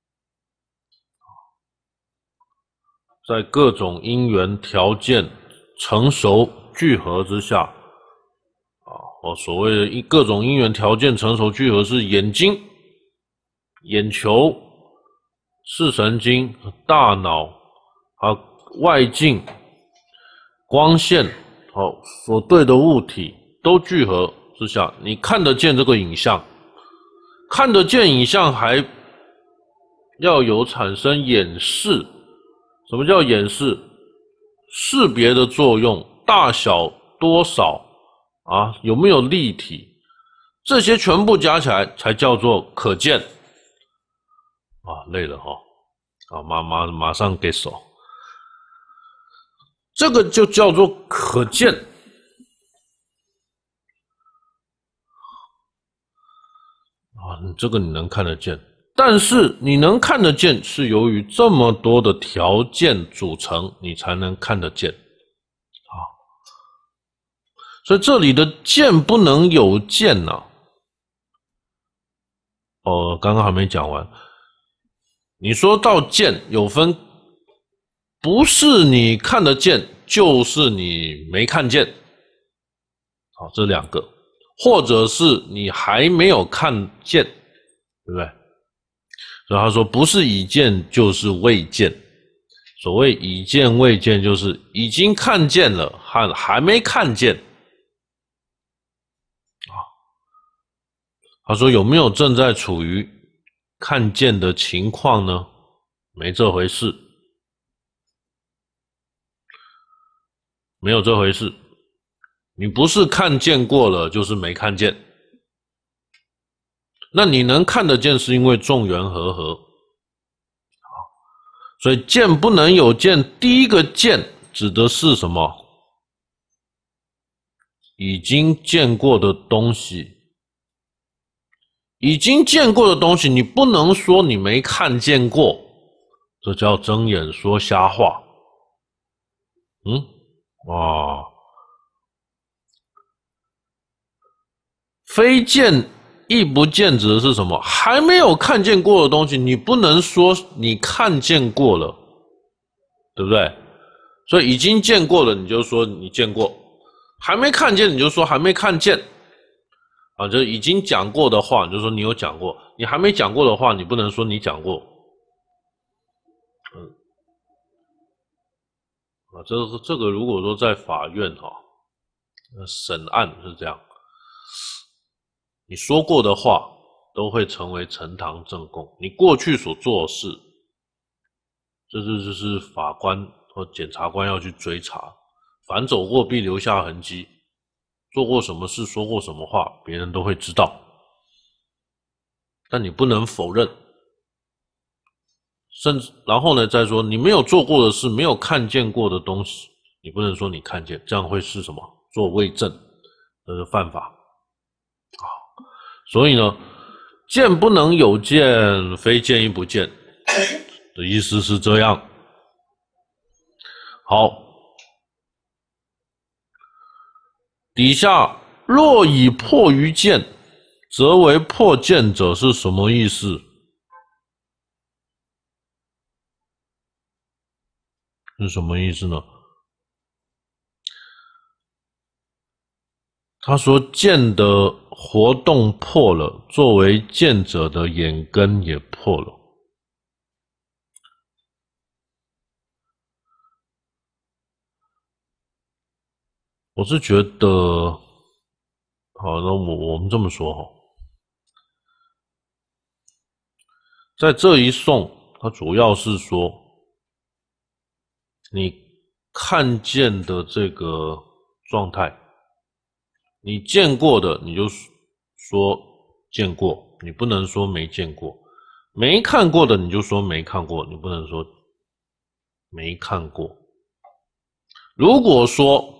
在各种因缘条件成熟聚合之下，啊，我所谓的各种因缘条件成熟聚合是眼睛、眼球、视神经、大脑啊、外境、光线，好，所对的物体都聚合之下，你看得见这个影像，看得见影像还要有产生眼视。什么叫眼视？识别的作用，大小多少啊，有没有立体，这些全部加起来才叫做可见。啊，累了哈，啊，马马马上给手，这个就叫做可见。啊，这个你能看得见。但是你能看得见，是由于这么多的条件组成，你才能看得见。啊，所以这里的见不能有见呐、啊。哦，刚刚还没讲完。你说到见有分，不是你看得见，就是你没看见。好，这两个，或者是你还没有看见，对不对？所以他说，不是已见就是未见。所谓已见未见，就是已经看见了，还还没看见。啊，他说有没有正在处于看见的情况呢？没这回事，没有这回事。你不是看见过了，就是没看见。那你能看得见，是因为众缘和合。好，所以见不能有见，第一个见指的是什么？已经见过的东西。已经见过的东西，你不能说你没看见过，这叫睁眼说瞎话。嗯，哇，非见亦不见指的是什么？还没有看见过的东西，你不能说你看见过了，对不对？所以已经见过了，你就说你见过；还没看见，你就说还没看见。啊，就已经讲过的话，你就说你有讲过；你还没讲过的话，你不能说你讲过。嗯，啊，这个这个如果说在法院哈、啊，审案是这样。你说过的话都会成为呈堂证供，你过去所做的事，这是就是法官或检察官要去追查，凡走过必留下痕迹，做过什么事，说过什么话，别人都会知道。但你不能否认，甚至然后呢再说你没有做过的事，没有看见过的东西，你不能说你看见，这样会是什么？做伪证，这是犯法。所以呢，见不能有见，非见亦不见的意思是这样。 好，底下若以破于见，则为破见者是什么意思？是什么意思呢？他说见的活动破了，作为见者的眼根也破了。我是觉得，好，那我我们这么说哈，在这一颂，它主要是说，你看见的这个状态，你见过的你就说见过，你不能说没见过；没看过的你就说没看过，你不能说没看过。如果说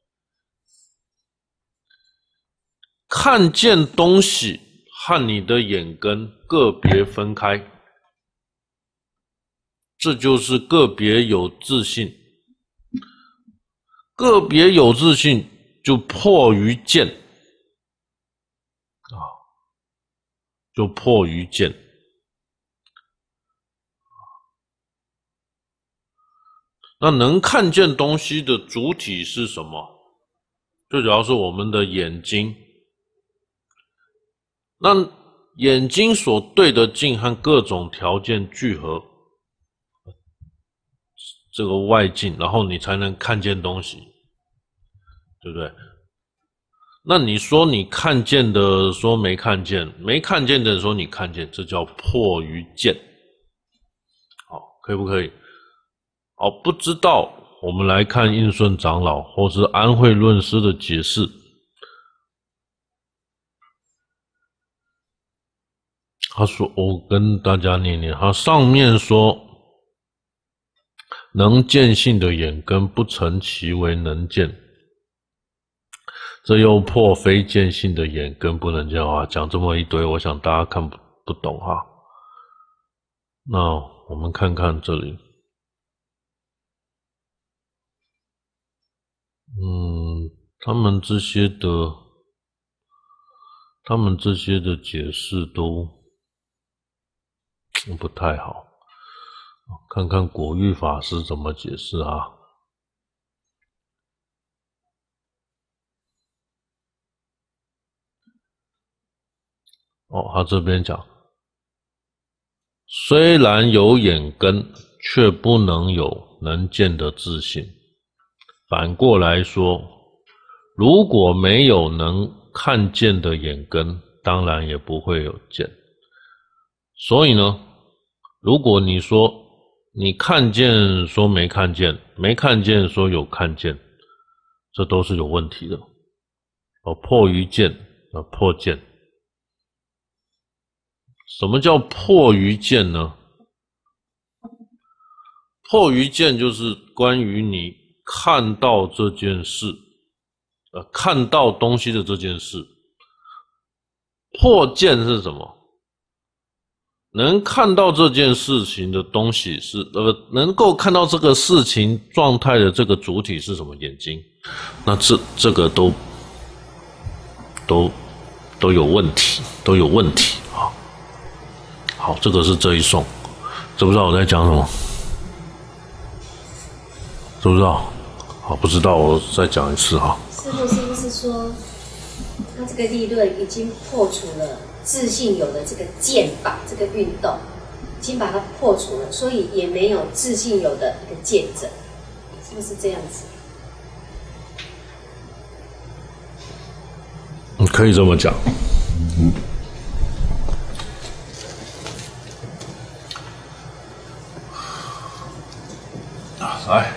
看见东西和你的眼根个别分开，这就是个别有自性。个别有自性就破于见啊，就破于见。那能看见东西的主体是什么？最主要是我们的眼睛。那眼睛所对的镜和各种条件聚合，这个外境，然后你才能看见东西，对不对？那你说你看见的说没看见，没看见的说你看见，这叫破于见。好，可以不可以？好，不知道，我们来看应顺长老或是安慧论师的解释。他说，我跟大家念念，他上面说，能见性的眼根不成其为能见，这又破非见性的眼根不能见啊！讲这么一堆，我想大家看不不懂哈。那我们看看这里，嗯，他们这些的，他们这些的解释都不太好，看看果玉法师怎么解释啊？哦，他这边讲，虽然有眼根，却不能有能见的自性。反过来说，如果没有能看见的眼根，当然也不会有见。所以呢，如果你说你看见说没看见，没看见说有看见，这都是有问题的。哦，破于见，啊，破见。什么叫破于见呢？破于见就是关于你看到这件事，呃，看到东西的这件事。破见是什么？能看到这件事情的东西是，呃，能够看到这个事情状态的这个主体是什么？眼睛。那这这个都都都有问题，都有问题啊。好，这个是这一颂，知不知道我在讲什么？知不知道？好，不知道，我再讲一次哈。 师父是不是说，他这个立论已经破除了自性有的这个见法这个运动，已经把它破除了，所以也没有自性有的一个见者，是不是这样子？ 你可以这么讲。嗯。来，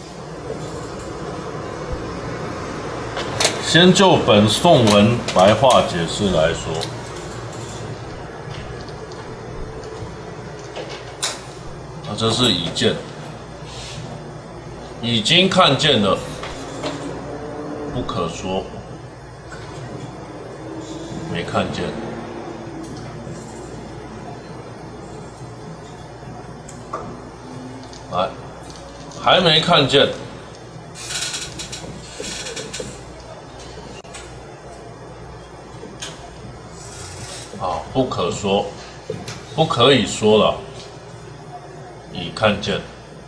先就本颂文白话解释来说，那这是已见，已经看见的，不可说没看见。来。 还没看见。啊，不可说，不可以说了，已看见。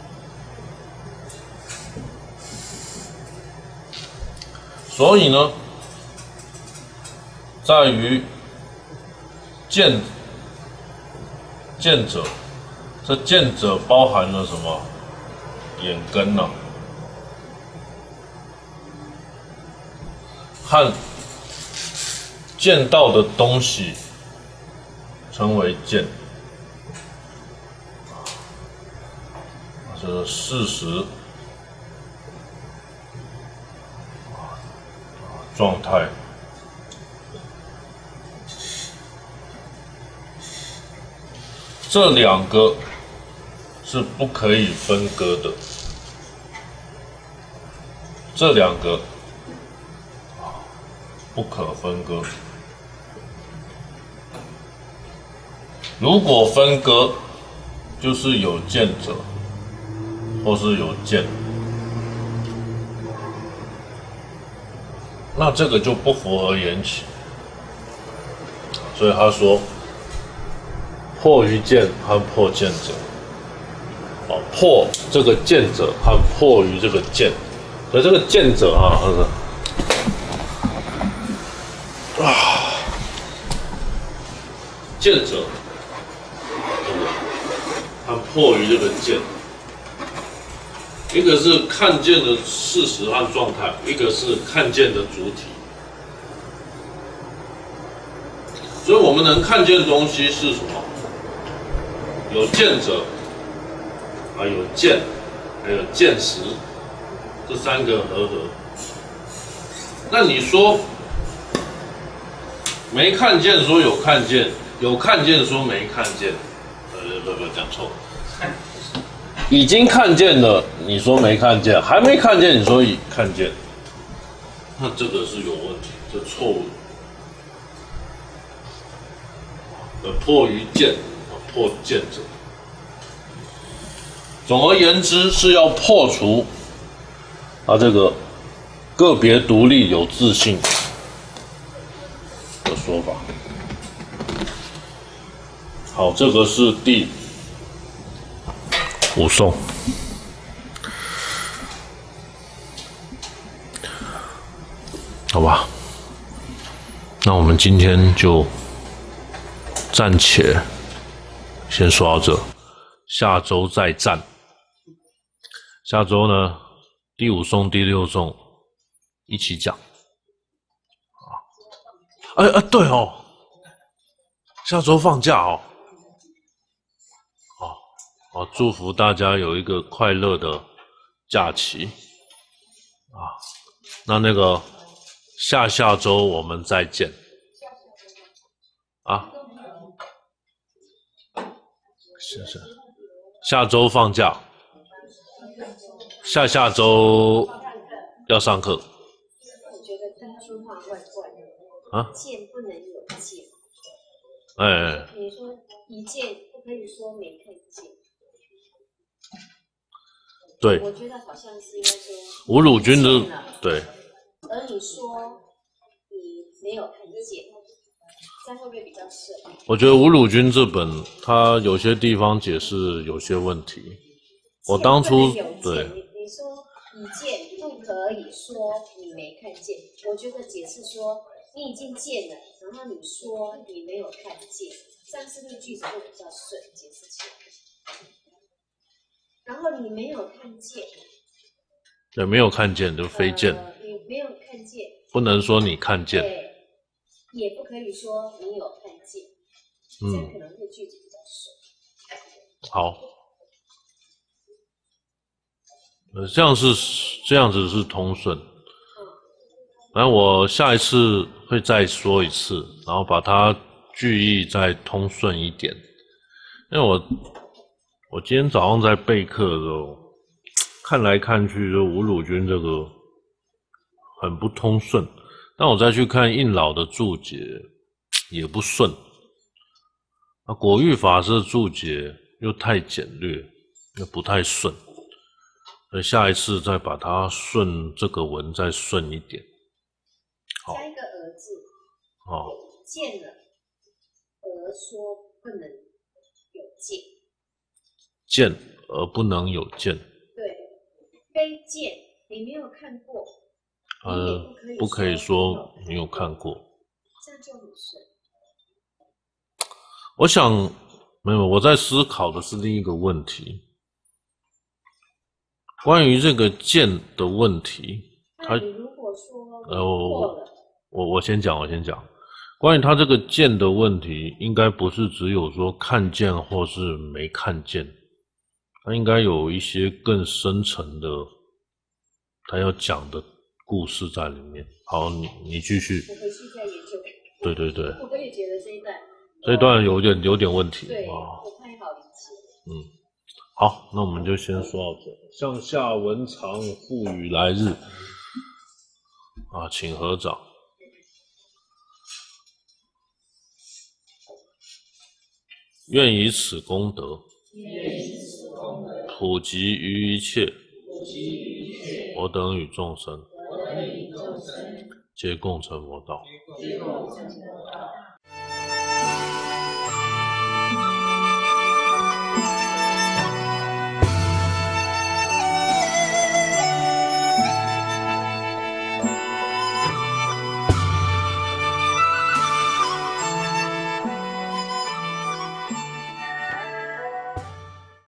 所以呢，在于见见者，这见者包含了什么？眼根呢、啊，和见到的东西称为见，这个事实、状态。这两个是不可以分割的，这两个不可分割。如果分割，就是有见者，或是有见，那这个就不符合缘起。所以他说，破于见和破见者，哦，破这个见者和破于这个见，所以这个见者啊，啊，见者，和破于这个见，一个是看见的事实和状态，一个是看见的主体。所以我们能看见的东西是什么？有见者，还有见，还有见识，这三个合合。那你说没看见说有看见，有看见说没看见，呃，不不讲错，已经看见了，你说没看见，还没看见，你说已看见，那这个是有问题，这错误。呃，破于见。破见者，总而言之是要破除啊这个个别独立有自性的说法。好，这个是第五颂。好吧，那我们今天就暂且先说到这，下周再战。下周呢，第五颂、第六颂一起讲。啊，哎哎，对哦，下周放假哦。哦哦，祝福大家有一个快乐的假期。啊，那那个下下周我们再见。啊。是是，下周放假，下下周要上课。 我觉得第一句话怪怪的。 啊？ 见不能有见。 哎哎。 你说一见不可以说没看见。 对。 我觉得好像是应该说。 吴鲁君的对。 而你说你没有看见。这样会不会比较顺？ 我觉得吴鲁君这本他有些地方解释有些问题。我当初对你你说已见不可以说你没看见，我觉得解释说你已经见了，然后你说你没有看见，这样是不是句子会比较顺解释起来？然后你没有看见， 对，没有看见就非见， 呃、你没有看见， 不能说你看见。 对。也不可以说你有看见，这样可能会句子比较顺。 好，呃，这样是这样子是通顺。然后我下一次会再说一次，然后把它句意再通顺一点。因为我我今天早上在备课的时候，看来看去就吴鲁君这个很不通顺。但我再去看印老的注解，也不顺。那果玉法师的注解又太简略，又不太顺。 所以下一次再把它顺这个文再顺一点。好， 加一个儿字。 好， 见了，而说不能有见。 见而不能有见。 对，非见，你没有看过， 呃， 你也不可以不可以说没有看过， 这样就很顺。 我想，没有，我在思考的是另一个问题，关于这个见的问题。他你如果说呃，我我我先讲，我先讲，关于他这个见的问题，应该不是只有说看见或是没看见，他应该有一些更深层的，他要讲的故事在里面。好，你你继续。 我回去再研究。 对对对。 我也觉得这一段。 这一段有点有点问题。 对， 哦、 不太好理解。 嗯，好，那我们就先说到这。向下文长，复与来日。啊，请合掌。愿以此功德，普及于一切，我等与众生，皆共成佛道。